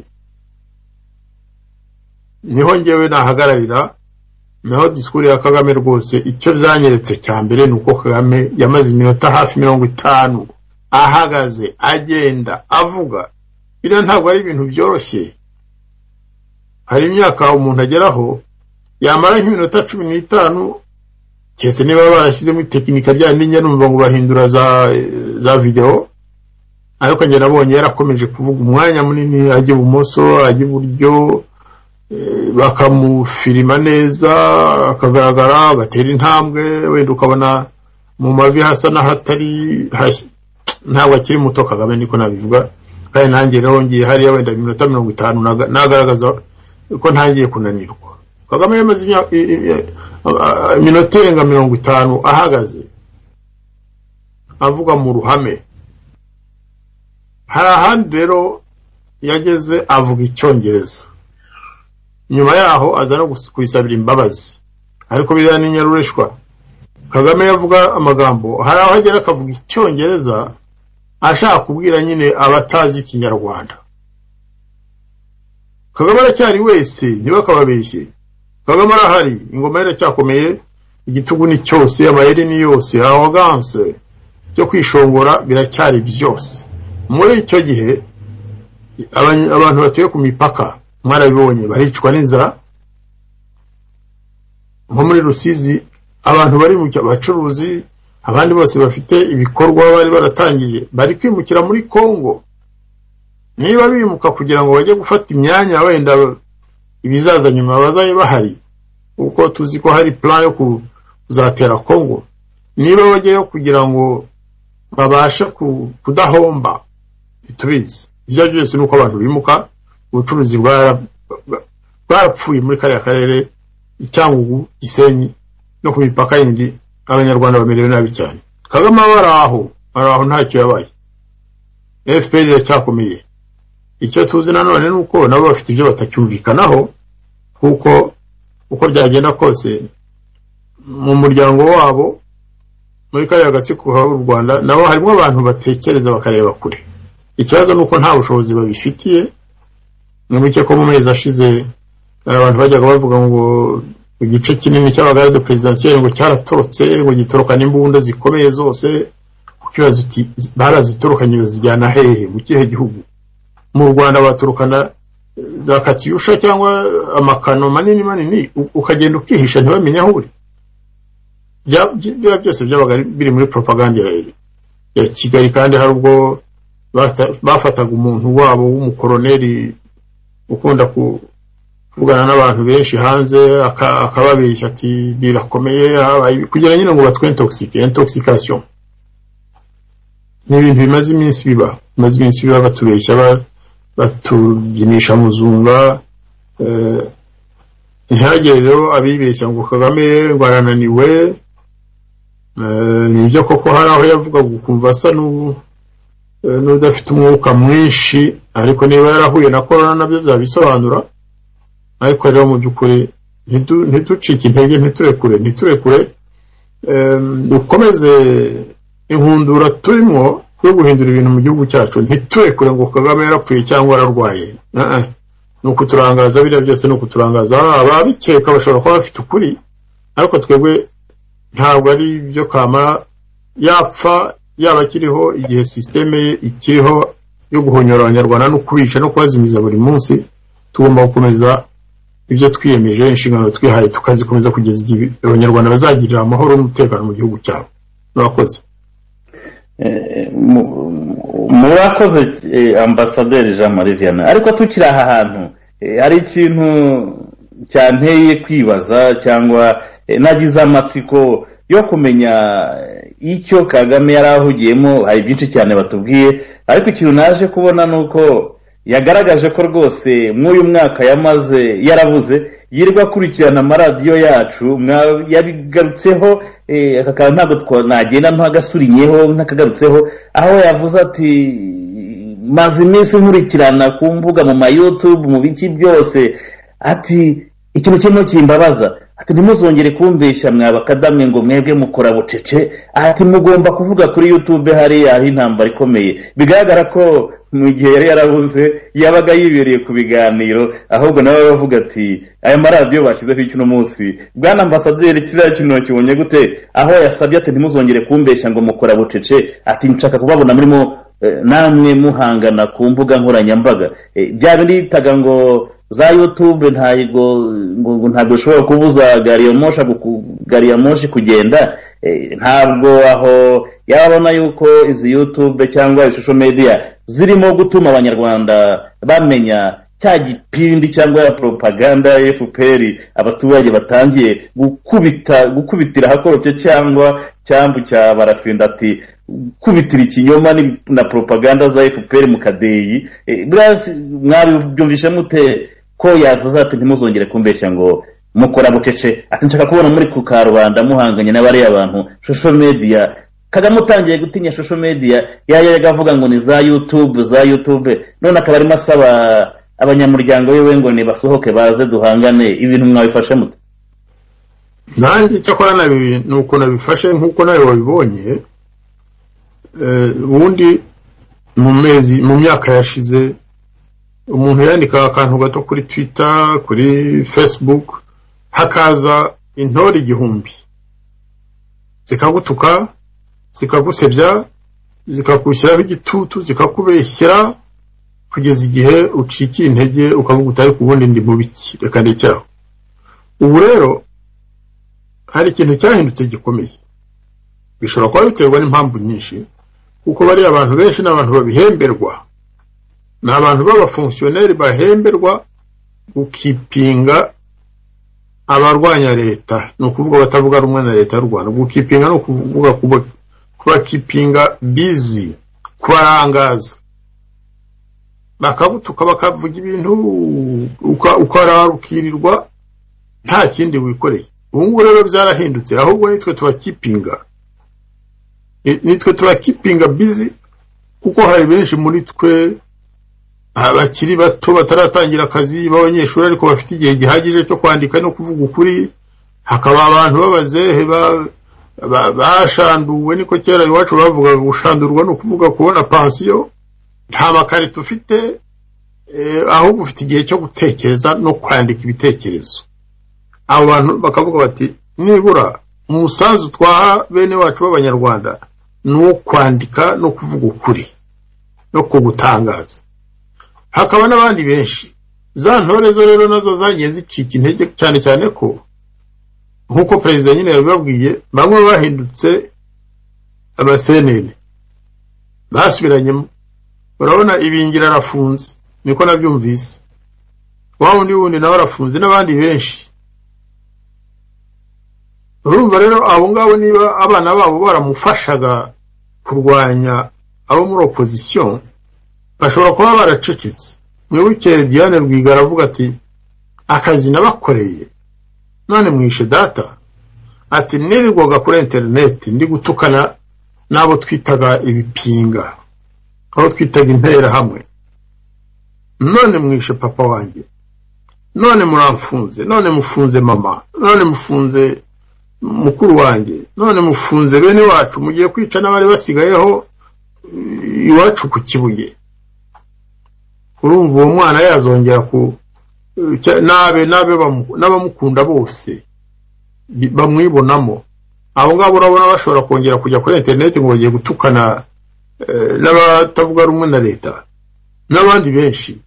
Niho ngewe nahagararira, naho disikuru ya Kagame rwose icyo byanyeretse cya mbere nuko Kagame yamaze iminota hafi 50 ahagaze agenda avuga. Biriya ntabwo ari ibintu byoroshye. Hari imyaka umuntu ageraho yamara nk'iminota 15, kese niba barashyizemo tekinika rya ninjye numva ngo bahindura za video, ariko njye nabonye yarakomeje kuvuga umwanya munini, ajya ibumoso ajya iburyo, bakamufirima neza akagaragara, agatera intambwe, wenda ukabona mu mavi hasa n'ahatari ntabwo akiri muto Kagame, niko nabivuga. Kandi nanjye rero ngiye hariya wenda iminota 50 nagaragaza ko ntangiye kunanirwa. Kagame yamaze iminota irenga 50 ahagaze avuga mu ruhame. Hari ahandi rero yageze avuga Icyongereza, nyuma yaho aza no kwisabira imbabazi, ariko biriya ni nyarureshwa. Kagame yavuga amagambo, hari aho agera akavuga Icyongereza ashaka kubwira nyine abatazi Ikinyarwanda. Kagame aracyari wese, ntibakababeshye. Kagame arahari, ingoma iracyakomeye, igitugu ni cyose, amayeri ni yose, arrogance cyo kwishongora biracyari byose. Muri icyo gihe abantu batuye ku mipaka mwarabibonye baricwa n'inzara. Nko muri Rusizi abantu bari mu bacuruzi, abandi bose bafite ibikorwa bari baratangije bari kwimukira muri Kongo. Niba bimuka kugira ngo bajye gufata imyanya wenda ibizaza nyuma bazaye bahari, uko tuzi ko hari plan yo kuzatera Kongo, niba bajyeyo kugira ngo babashe kudahomba bitubizi. Ibyo byose nuko abantu bimuka, ubucuruzi bwarapfuye muri kariya karere, Icyangugu, Gisenyi no ku mipaka yindi, abanyarwanda bamerewe nabi cyane. Kagame araho ntacyo yabaye. FPR iracyakomeye. Icyo tuzi nanone nuko nabo bafite ibyo batacyumvikanaho, kuko uko byagenda kose mu muryango wabo muri kariya gatsiko k'u Rwanda nabo harimo abantu batekereza bakareba kure. Ikibazo nuko nta bushobozi babifitiye. N'umuke ko mu mezi ashize abantu bajyaga bavuga ngo igice kinini cy'abagarde presidentiel ngo cyaratorotse, ngo gitorokana imbunda zikomeye zose. Ukibaza uti barazitorokanye bazijyana hehe, mu kihe gihugu? Mu Rwanda baturukana za Katyusha cyangwa amakano manini, ukagenda ukihisha ntibamenye aho uri. Byose byabaga biri muri propaganda ya Kigali, kandi hari ubwo bafataga umuntu wabo w'umukoroneri ukunda kuvugana n'abantu benshi hanze akababeshya ati birakomeye, kugira nyine ngo batwe intoxication. Ni ibintu bimaze iminsi biba batubeshya, batubyinisha muzunga. Ntihagire rero abibeshya ngo Kagame ngo arananiwe. Nibyo koko hari aho yavuga gukumva asa n'udafite umwuka mwinshi, ariko niba yarahuye na corona nabyo byabisobanura. Ariko rero mu by'ukuri ntitucike intege, ntiturekure, dukomeze inkundura turimo yo guhindura ibintu mu gihugu cyacu. Ntiturekure ngo Kagame yarapfuye cyangwa ararwaye. Nuko turangaza biriya byose, nuko turangaza ababikeka bashobora kuba bafite ukuri, ariko twebwe ntabwo ari byo Kamara yapfa yaba akiriho, igihe systeme ye ikiriho yo guhonyora abanyarwanda no kubica no kubazimiza buri munsi. Tugomba gukomeza ibyo twiyemeje, inshingano twihaye, tukazikomeza kugeza igihe abanyarwanda bazagirira amahoro n'umutekano mu gihugu cyabo. Murakoze. Murakoze Ambasaderi Jean Marie Vianney. Ariko tukiri aha hantu hari ikintu cyanteye kwibaza cyangwa nagize amatsiko yo kumenya icyo Kagame yarahugiyemo. Hari byinshi cyane batubwiye, ariko ikintu naje kubona nuko yagaragaje ko rwose mw'uyu mwaka yamaze yarabuze yirirwa akurikirana amaradiyo yacu. Yabigarutseho akakara ntabwo nagenda ntagasurinyeho nakagarutseho, aho yavuze ati maze iminsi nkurikirana ku mbuga mu ma YouTube mu biki byose, ati ikintu kimwe kimbabaza, ati ntimuzongere kumbeshya mwabakadamwe ngo mwebwe mukora bucece, ati mugomba kuvuga kuri YouTube hari aho intambara ikomeye. Bigaragara ko mu gihe yari yarabuze yabaga yibereye ku biganiro, ahubwo nawe bavuga ati aya maradiyo bashyizeho icyuno munsi. Bwana Ambasaderi, kiriya kintu kibonye gute aho yasabye ati ntimuzongere kumbeshya ngo mukora bucece, ati nshaka kubabona murimo namwe muhangana ku mbuga nkoranyambaga? Bya bindi yitaga ngo za YouTube ntabwo ushobora kubuza gari ya moshi kugenda, ntabwo aho yabona yuko izi YouTube cyangwa social media zirimo gutuma abanyarwanda bamenya cya gipindi cyangwa ya propaganda ya FPR abaturage batangiye gukubitira hakorotye cyangwa cyambu cya barafinda ati kubitira ikinyoma na propaganda za FPR mu kadeyi. Mwabyumvishe mute ko yavuze ati ntimuzongere kumbeshya ngo mukora bucece, ati nshaka kubona muri ku karubanda muhanganye n'abari abantu social media. Kagame utangiye gutinya social media yayaga avuga ngo ni za YouTube none akaba arimo asaba abanyamuryango yewe ngo nibasohoke baze duhangane. Ibintu mwabifashe mute? nanjye cyakora nabi nuko nabifashe nkuko nawe wabibonye. Ubundi mu myaka yashize umuntu yandika akantu gato kuri Twitter, kuri Facebook, hakaza intore igihumbi zikagutuka, zikagusebya, zikakushyiraho igitutu, zikakubeshyera kugeza igihe ucikiye intege ukavuga utari kubundi ndi mu biki, reka ndekeraho. Ubu rero hari ikintu cyahindutse gikomeye, bishobora kuba biterwa n'impamvu nyinshi, kuko bari abantu benshi n'abantu babihemberwa, n'abantu b'abafonctionnaire bahemberwa gukipinga abarwanya leta, no kuvuga batavuga rumwe na leta y'u Rwanda. Gukipinga no kuvuga kuba kipinga busy, kwarangaza, bakabutuka bakavuga ibintu ukararukirirwa nta kindi wikoreye. Ubu rero byarahindutse, ahubwo nitwe tubakipinga busy, kuko hari benshi muri twe abakiri bato bataratangira akazi b'abanyeshuri ariko bafite igihe gihagije cyo kwandika no kuvuga ukuri. Hakaba abantu babazehe bashanduwe, niko kera iwacu bavuga gushandurwa no kuvuga kubona pension. Nta makarito ufite, ahubwo ufite igihe cyo gutekereza no kwandika ibitekerezo. Abo bantu bakavuga bati nibura umusanzu twaha bene wacu b'abanyarwanda no kwandika no kuvuga ukuri no kugutangaza. Hakaba n'abandi benshi, za ntore zo rero nazo zagiye zicika intege, cyane cyane ko nkuko perezida nyine yabibabwiye, bamwe bahindutse abasenene basubiranyemo. Urabona Ibingira arafunze, niko nabyumvise, wundi nawe arafunze, n'abandi benshi. Urumva rero abo ngabo niba abana babo baramufashaga kurwanya abo muri opposition, bashobora kuba baracecetse. Mwibuke Diane Rwigara avuga ati akazi nabakoreye none mwishe data, ati nirirwaga kuri internet ndi gutukana nabo twitaga ibipinga, aho twitaga intera hamwe, none mwishe papa wanjye, none muramfunze, none mufunze mama, none mufunze mukuru wanjye, none mufunze bene wacu, mugiye kwica n'abari basigayeho iwacu ku Kibuye. Urumva uwo mwana yazongera ku n'abamukunda bose bamwibonamo. Abo ngabo urabona bashobora kongera kujya kuri internet ngo bagiye gutukana n'abatavuga rumwe na leta n'abandi benshi.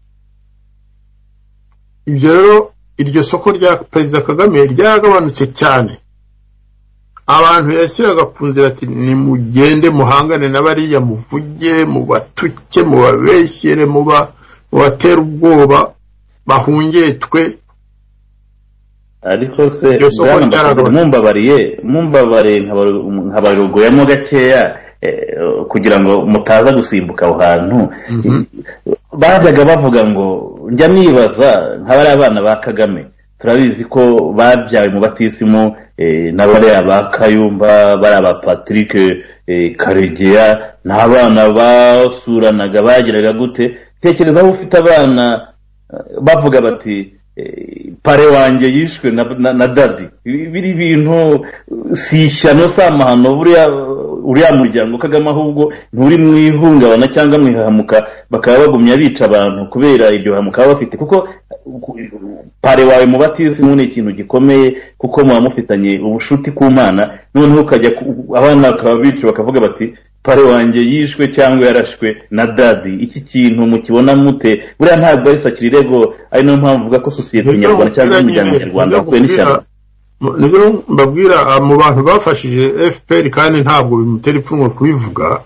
Ibyo rero iryo soko rya Perezida Kagame ryagabanutse cyane. Abantu yashyiraga ku nzira ati nimugende muhangane n'abariya, muvuge, mubatuke, mubabeshyere, mubatera ubwoba, bahungetwe. Ariko se mumbabariye nkabarugoyamo gakeya kugira ngo mutaza gusimbuka aho hantu. Bajyaga bavuga ngo, njya nibaza nk'abari abana ba Kagame, turabizi ko babyawe mu batisimu n'abari ba Kayumba, bari ba Patrick Karegeya, n'abana basuranaga bagiraga gute. Tekereza aho ufite abana bavuga bati pare wanjye yishwe na dadi. Biri bintu si ishyano samahano. Uriya muryango Kagame ahubwo nturi mwihungabana cyangwa mwihamuka, bakaba bagumya bica abantu kubera iryo hamuka bafite, kuko pare wawe mu batisimu ni ikintu gikomeye, kuko muba mufitanye ubushuti ku Mana. Noneho ukajya abana bakaba bica bakavuga bati pare wanjye yishwe cyangwa yarashwe na dadi. Iki kintu mukibona mute? Buriya ntabwo ari sakira irego, ari niyo mpamvu uvuga ko sosiyete nyarwanda cyangwa umuryango nyarwanda wakuwe n'ishyamba. Nibyo mbabwira mu bantu bafashije FPR kandi ntabwo bimutera ipfunwe kubivuga.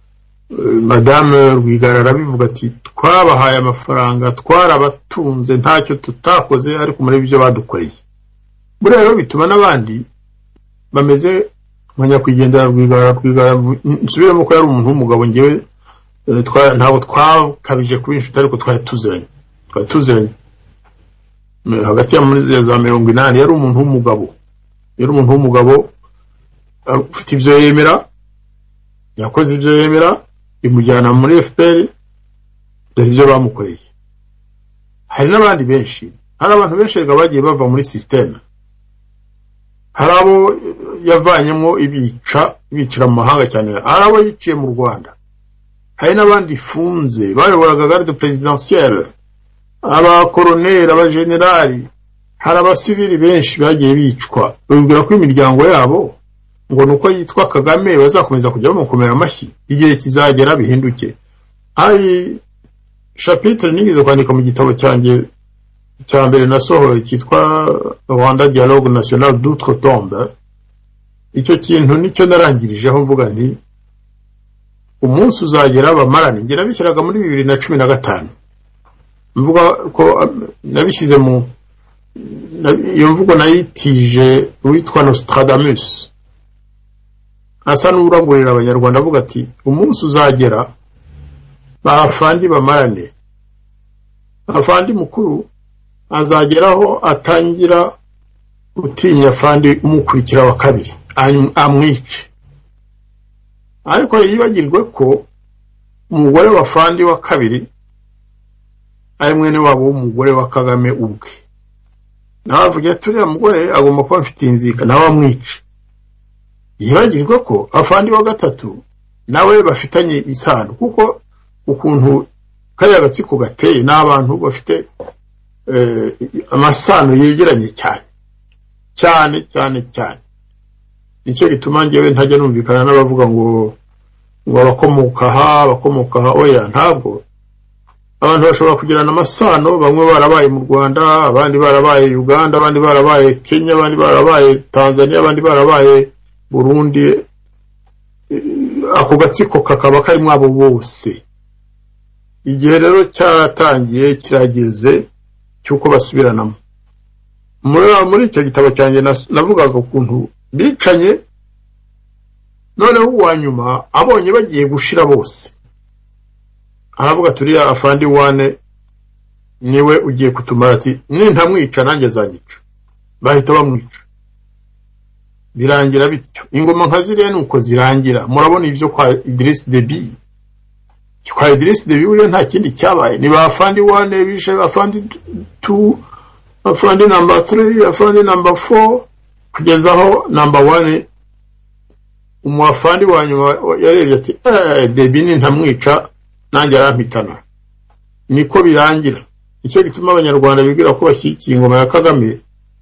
Madame Rwigara arabivuga ati twabahaye amafaranga twarabatunze ntacyo tutakoze ariko muri ibyo badukoreye. Buriya rero bituma n'abandi bameze nkanya kwigendera Rwigara nsubiremo ko yari umuntu w'umugabo ngewe ntabwo twakabije kuba inshuti ariko twari tuziranye hagati ya muri za 80 yari umuntu w'umugabo ufite ibyo yemera, yakoze ibyo yemera, imujyana muri FPR dore ibyo bamukoreye. Hari n'abandi benshi, hari abantu benshi bagiye bava muri system, hari abo yavanyemo bicira mu mahanga cyane, hari abo yiciye mu Rwanda, hari n'abandi ifunze bayoboraga garde presidentielle, abakoroneri, abagenerali, hari abasivili benshi bagiye bicwa. Bibwira ko imiryango yabo ngo nuko yitwa Kagame bazakomeza kujya bamukomera amashyi, igihe kizagera bihinduke. Hari chapitre nigeze kwandika mu gitabo cyanjye cya mbere nasohoye cyitwa Rwanda Dialogue National d'Outre-Tombe. Icyo kintu nicyo narangirijeho mvuga nti umunsi uzagera bamarane. Ngira bishyiraga muri 2015, mvuga ko nabishyize mu iyo mvugo nayitije witwa Nostradamus, asa n'uragurira abanyarwanda avuga ati umunsi uzagera bafandi bamarane. Afandi mukuru azageraho atangira gutinya fandi umukurikira wa kabiri amwice, ariko yibagirwe ko umugore wa fandi wa kabiri ari mwene wabo w'umugore wa Kagame ubwe. Navuga turiya mugore agomba kuba afite inzika nawe amwice. Yibagirwe ko afandi wa gatatu nawe bafitanye isano, kuko ukuntu kariya gatsiko gateye n'abantu bafite amasano yegeranye cyane. Nicyo gituma ngewe ntajya numvikana n'abavuga ngo abakomoka aha oya, ntabwo. Abantu bashobora kugirana amasano, bamwe barabaye mu Rwanda, abandi barabaye Uganda, abandi barabaye Kenya, abandi barabaye Tanzania, abandi barabaye Burundi. Ako gatsiko kakaba karimo abo bose. Igihe rero cyatangiye kirageze cyuko basubiranamo. Muri icyo gitabo cyanjye navugaga ukuntu bicanye, noneho uwa nyuma abonye bagiye gushira bose aravuga turiya afandi wane niwe ugiye kutumara, ati nintamwica nanjye zanyica. Bahita bamwica, birangira bityo. Ingoma nka ziriya nuko zirangira. Murabona ibyo kwa Idriss Deby. Kwa Idriss Deby uriya nta kindi cyabaye, ni bafandi wane bishe afandi 2, afandi number 3, afandi number 4 kugezaho number 1. Umwafandi wanyuma yarebye ati Deby nintamwica nanjye arampitana. Niko birangira. Icyo gituma abanyarwanda bibwira ko bashyikiye ingoma ya Kagame,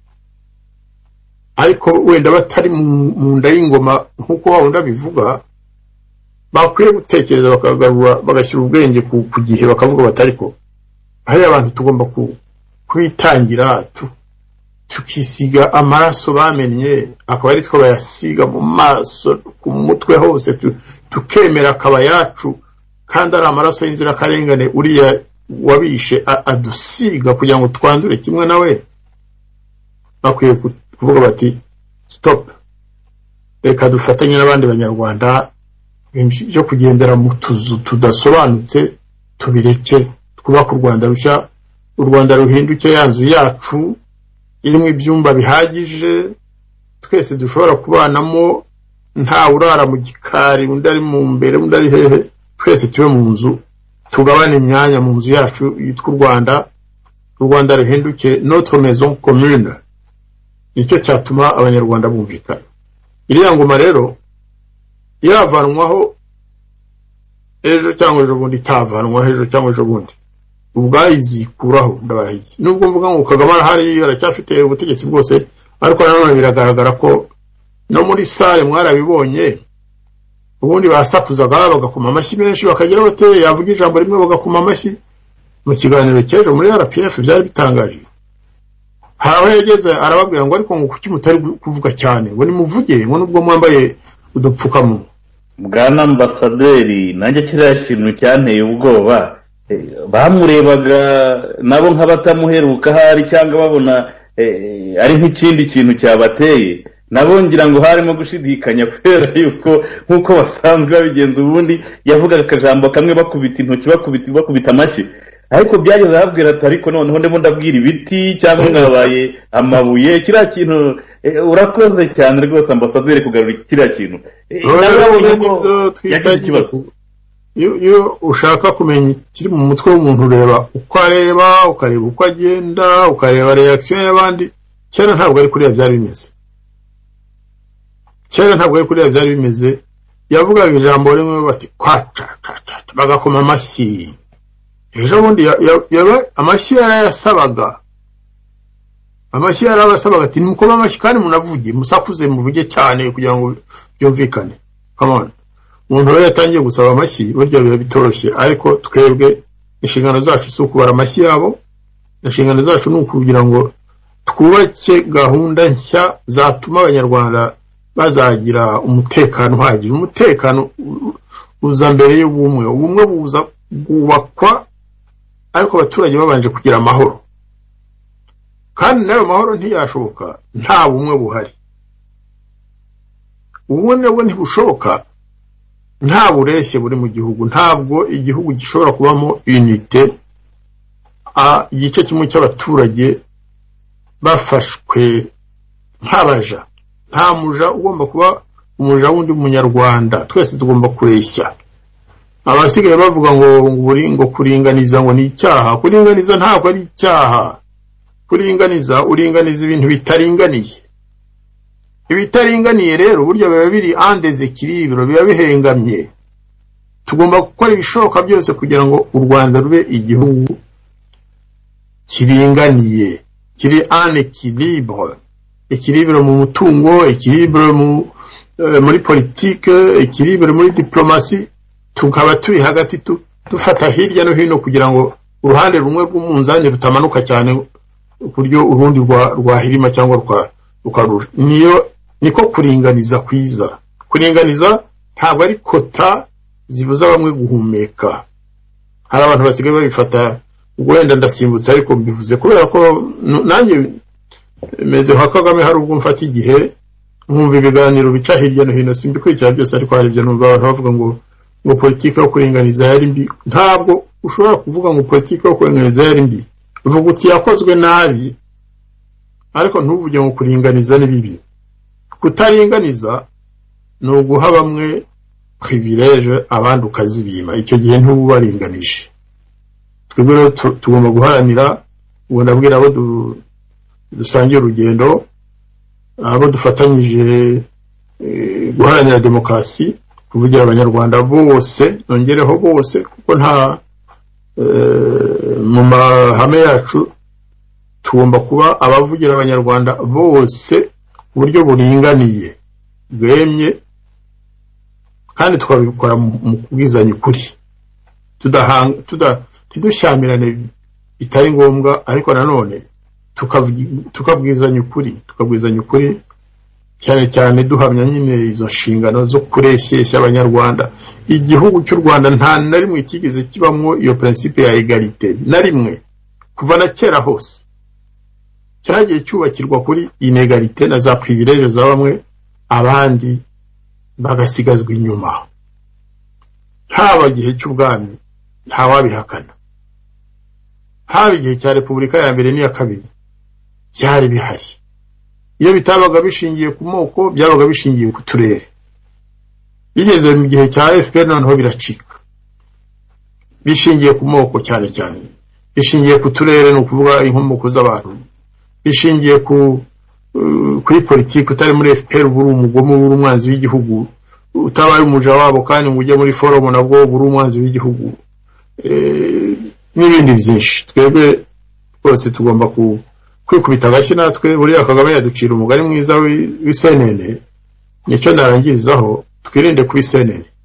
ariko wenda batari mu nda y'ingoma nkuko wawunda bivuga. Bakwiye gutekereza bakagarura bagashyira ubwenge ku gihe, bakavuga batariko hari abantu tugomba kwitangira tukisiga amaraso bamenye, akaba ari two bayasiga mu maso, ku mutwe hose, tukemera akaba yacu, kandi ari amaraso y'inzira karengane uriya wabishe adusiga kugira ngo twandure kimwe nawe. Bakwiye kuvuga bati stop, reka dufatanye n'abandi banyarwanda byo kugendera mu tuzu tudasobanutse, tubireke, twubaka u Rwanda rushya, u Rwanda ruhinduke yanzu yacu irimo ibyumba bihagije, twese dushobora kubanamo, nta urara mu gikari, undi ari mu mbere, undi ari hehe, twese tube mu nzu, tugabane imyanya mu nzu yacu yitwa u Rwanda ruhinduke, notre maison commune. Nicyo cyatuma abanyarwanda bumvikana. Iriya ngoma rero yavanwaho ejo cyangwa ejo bundi, itavanwaho ejo cyangwa ejo bundi, ubwayizikuraho ndabarahiye. Nubwo mvuga ngo Kagame arahari aracyafite ubutegetsi bwose, ariko nanone biragaragara ko no muri sale mwarabibonye ubundi basakuzaga bagakoma amashyi menshi bakagira bateye yavuga ijambo rimwe bagakoma amashyi. Mu kiganiro cyejo muri RPF byari bitangaje, haraho yageze arababwira ngo ariko ngo kuki mutari kuvuga cyane, ngo nimuvuge ngo nubwo mwambaye udupfukamunwa. Bwana ambasaderi, nanjye kiriya kintu cyanteye ubwoba, bamurebaga nabo nk'abatamuheruka hari cyangwa babona ari nk'ikindi kintu cyabateye, nabo ngira ngo harimo gushidikanya kubera yuko nk'uko basanzwe babigenza ubundi yavugaga akajambo kamwe bakubita intoki bakubita amashyi, ariko byageze arabwira ati ariko noneho ndimo ndabwira ibiti cyangwa mwabaye amabuye. Kiriya kintu urakoze cyane rwose ambasaderi kugarura kiriya kintu. Yagize ikibazo. Iyo ushaka kumenya ikiri mu mutwe w'umuntu ureba uko areba, ukareba uko agenda, ukareba reaction y'abandi. Kera ntabwo ari kuriya byari bimeze. Yavugaga ijambo rimwe bati kwaca bagakoma amashyi. Ejo bundi amashyi yarayasabaga ati nimukoma amashyi kandi munavuge musakuze muvuge cyane kugira ngo byumvikane. Come on, umuntu rero yatangiye gusaba amashyi buryo biba bitoroshye, ariko twebwe inshingano zacu si ukubara amashyi yabo. Inshingano zacu ni ukugira ngo twubake gahunda nshya zatuma abanyarwanda bazagira umutekano uhagije. Umutekano uza mbere y'ubumwe, ubumwe buza bwubakwa ariko abaturage babanje kugira amahoro, kandi nayo mahoro ntiyashoboka nta bumwe buhari. Ubumwe nabwo ntibushoboka nta bureshye buri mu gihugu. Ntabwo igihugu gishobora kubamo unite igice kimwe cy'abaturage bafashwe nk'abaja. Nta muja ugomba kuba umuja wundi munyarwanda, twese tugomba kureshya. Abasigaye bavuga ngo kuringaniza ngo ni icyaha. Kuringaniza ntabwo ari icyaha. Kuringaniza uringaniza ibintu bitaringaniye. Ibitaringaniye rero buryo biba biri en déséquilibre, biba bihengamye. Tugomba gukora ibishoboka byose kugira ngo u Rwanda rube igihugu kiringaniye, kiri en équilibre. Équilibre mu mutungo, équilibre muri politique, équilibre muri diplomatie. Tukaba turi hagati dufata hirya no hino kugira ngo uruhande rumwe rw'umunzani rutamanuka cyane kuryo urundi rwahirima cyangwa rukarusha. Niko kuringaniza kwiza. Kuringaniza ntabwo ari kota zibuza bamwe guhumeka. Hari abantu basigaye babifata wenda ndasimbutse, ariko mbivuze kubera ko nanjye meze nka Kagame. Hari ubwo mfata igihe nkumva ibiganiro bica hirya no hino, simbikurikira byose, ariko hari ibyo numva abantu bavuga ngo politiki yo kuringaniza yari mbi. Ntabwo ushobora kuvuga ngo politiki yo kuringaniza yari mbi. Uvuga uti yakozwe nabi, ariko ntuvuge ngo kuringaniza ni bibi. Kutaringaniza ni uguha bamwe privilege abandi ukazibima, icyo gihe ntubaringanije. Twebwe rero tugomba guharanira, ubu ndabwira abo dusangiye urugendo, abo dufatanyije guharanira demokarasi, kuvugira abanyarwanda bose, nongereho bose, kuko nta mu mahame yacu tugomba kuba abavugira abanyarwanda bose ku buryo buringaniye bwemye, kandi tukabikora mu kubwizanya ukuri, tidushamirane bitari ngombwa, ariko nanone tukabwizanya ukuri cyane cyane duhamya nyine izo nshingano zo kureshyeshya abanyarwanda. Igihugu cy'u Rwanda nta na rimwe kigeze kibamwo iyo principe ya egalite na rimwe, kuva na kera hose cyagiye cyubakirwa kuri inegalite na za privilege za bamwe, abandi bagasigazwa inyuma. Haba igihe cy'ubwami ntawabihakana, haba igihe cya Repubulika ya mbere n'iya kabiri byari bihari. Iyo bitabaga bishingiye ku moko, byabaga bishingiye ku turere. Bigeze mu gihe cya FPR noneho biracika, bishingiye ku moko cyane cyane, bishingiye ku turere, no kuvuga inkomoko z'abantu, bishingiye kuri politiki. Utari muri FPR buri umugome, buri umwanzi w'igihugu, utabaye umuja wabo kandi ngo ujye muri forum nabwo buri umwanzi w'igihugu, n'ibindi byinshi. Twebwe rwose tugomba kwikubita agashyi natwe. Buriya Kagame yaducira umugani mwiza w'isenene, nicyo narangirizaho. Twirinde kuba isenene.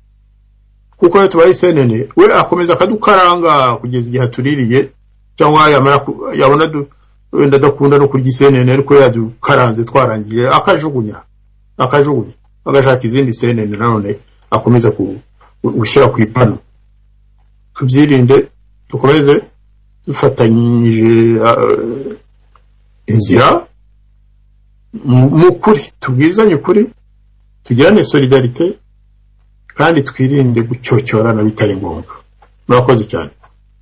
kuko iyo tubaye senene we akomeza akadukaranga kugeza igihe atuririye cyangwa yabona wenda adakunda no kurya senene ariko yadukaranze twarangije akajugunya agashaka izindi senene nanone akomeza gushyira ku ipanu. Tubyirinde dukomeze dufatanyije inzira mu kuri tubwizanye ukuri tugirane solidarite kandi twirinde gucyocyorana bitari ngombwa. Murakoze cyane.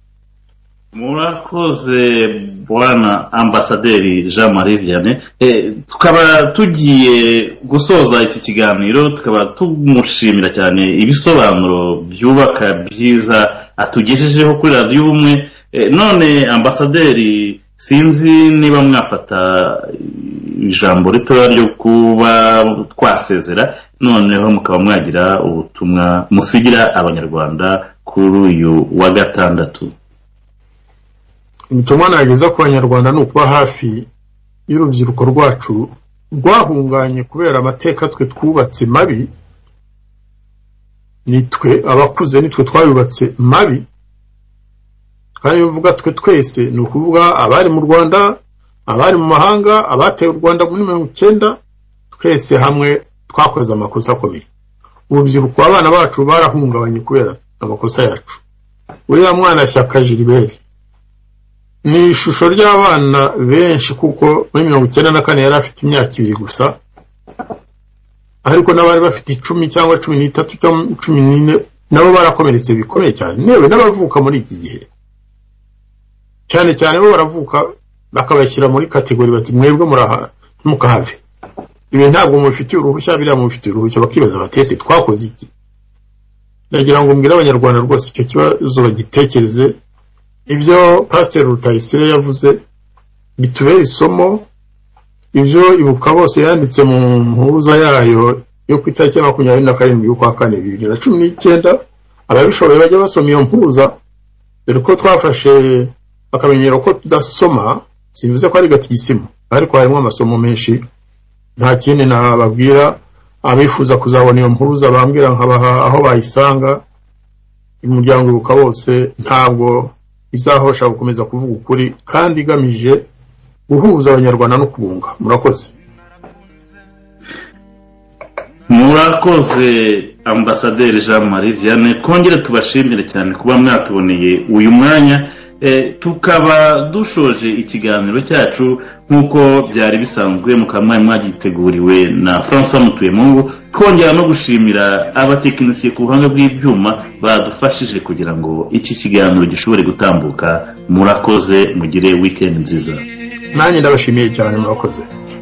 Murakoze bwana ambasaderi Jean Marie Vianney. Tukaba tugiye gusoza iki kiganiro tukaba tumushimira cyane ibisobanuro byubaka byiza atugejejeho kuri radio ubumwe. None ambasaderi sinzi niba mwafata ijambo ritoya ryo kuba twasezera noneho mukaba mwagira ubutumwa musigira abanyarwanda kuri uyu wa gatandatu. Ubutumwa nageza ku banyarwanda ni ukuba hafi y'urubyiruko rwacu rwahunganye kubera amateka twe twubatse mabi. Nitwe abakuze nitwe twayubatse mabi, kandi uvuga twe twese ni ukuvuga abari mu Rwanda, abari mu mahanga, abateye u Rwanda muri 1990, twese hamwe twakoze amakosa akomeye. Urubyiruko abana bacu barahungabanye kubera amakosa yacu. Uriya mwana Shyaka Gilbert ni ishusho ry'abana benshi kuko muri 1994 yari afite imyaka 2 gusa, ariko n'abari bafite 10 cyangwa 13 cyangwa 14 nabo barakomeretse bikomeye cyane. Newe n'abavuka muri iki gihe cyane cyane bo baravuka bakabashyira muri kategori bati mwebwe muraha mukahave, ibi ntabwo mufitiye uruhushya, biriya mufitiye uruhushya, bakibaza batese twakoze iki. Ndagira ngo mbwira abanyarwanda rwose icyo kibazo bagitekereze. Ibyo Pastor Rutayisire yavuze bitubera isomo, ibyo Ibuka bose yanditse mu mpuruza yayo yo ku itariki 27 y'ukwa kane 2019, ababishoboye bajya basoma iyo mpuruza, dore ko twafashe akamenyero ko tudasoma. Simvuze ko ari gatisimo, ariko harimo amasomo menshi. Nta kindi nababwira, abifuza kuzabona iyo mpuruza bambwira nkabaha aho bayisanga. Umuryango Ibuka bose ntabwo izahosha gukomeza kuvuga ukuri kandi igamije guhuza abanyarwanda no kubunga. Murakoze. Murakoze ambasaderi Jean Marie Vianney. Kongere tubashimire cyane kuba mwatuboneye uyu mwanya. Tukaba dushoje ikiganiro cyacu nkuko byari bisanzwe mukamwe mwagiteguriwe na François Mutuyemungu. Twongera no gushimira abatekinisiye ku buhanga bw'ibyuma badufashije kugira ngo iki kiganiro gishobore gutambuka. Murakoze, mugire weekend nziza. Nanjye ndabashimiye cyane. Murakoze.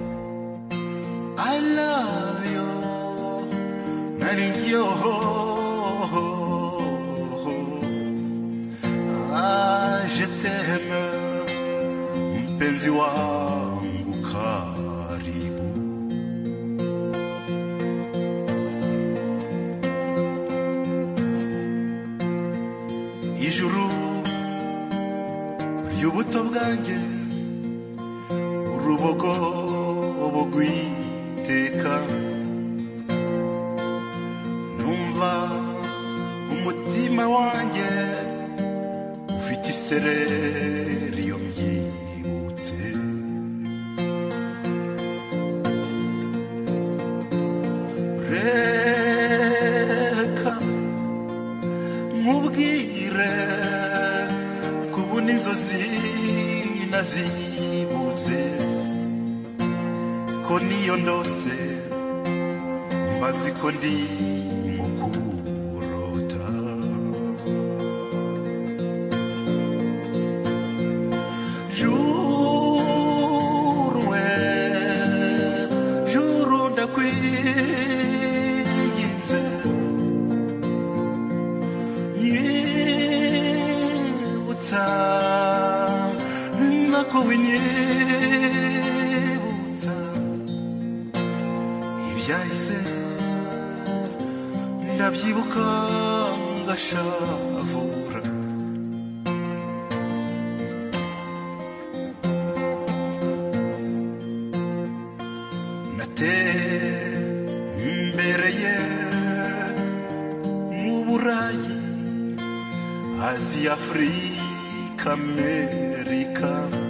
I love you, Mario. Je t'aime, mpenzi wangu karibu. Ijuru ry'ubuto bwanjye, urubogobo rw'iteka, numva umutima wanjye ufite isereri iyo mbyibutse. Reka nkubwire kubona inzozi nazibutse, ko niyo ndose mbazi ko ndi mu kurota. Juru ndakwinginze, nyibutsa nako winyibutsa ibyahise, ndabyibuka ngashavura. Natembereye mu Burayi Asia, Afrika, Amerika,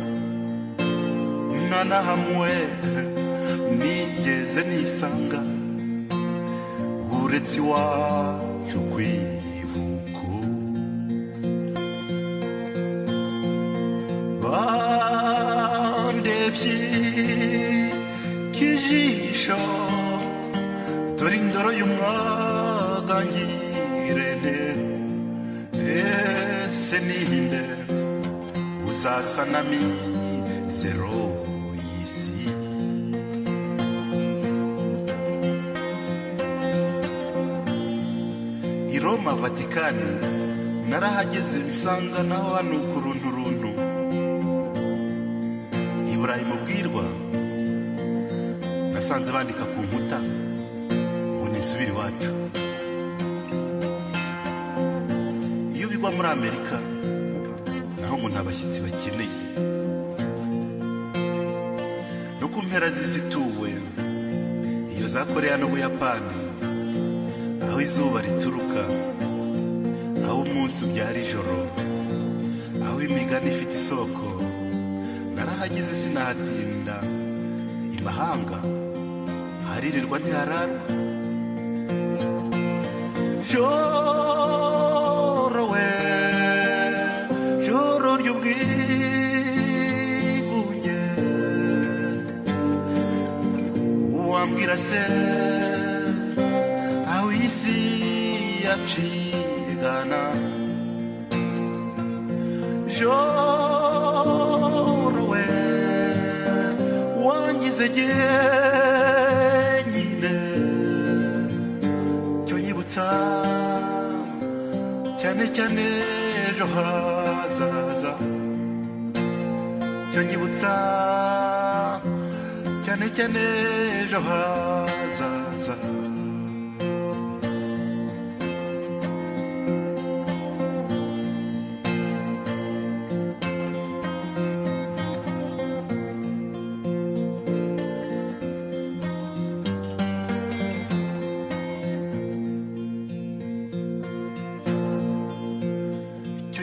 nta na hamwe nigeze nisanga uretse iwacu kw'ivuko. Bandebye kijisho dore indoro y'umwaga ngirente, ese ninde uzasa na mizero y'isi? I Roma, Vatikani narahageze nsanga naho hano ku runturuntu. I Burayi mu bwirwa nasanze bandika ku nkuta ngo nisubire iwacu. Iyo bigwa muri Amerika naho ngo nta bashyitsi bakeneye. No ku mpera z'izituwe iyo za Korea n'Ubuyapani, aho izuba rituruka, aho umunsi ubyara ijoro, aho imigani ifite isoko, narahageze sinahatinda. Imahanga haririrwa ntihararwa. Joro we, joro ry'ubwigunge, wambwira se aho isi yacigana? Joro we, wangize jyenyine, cyo nyibutsa cyane cyane ejo hazaza, cyo nyibutsa cyane cyane ejo hazaza.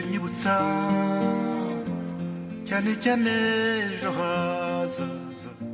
Cyane cyane ejo hazaza.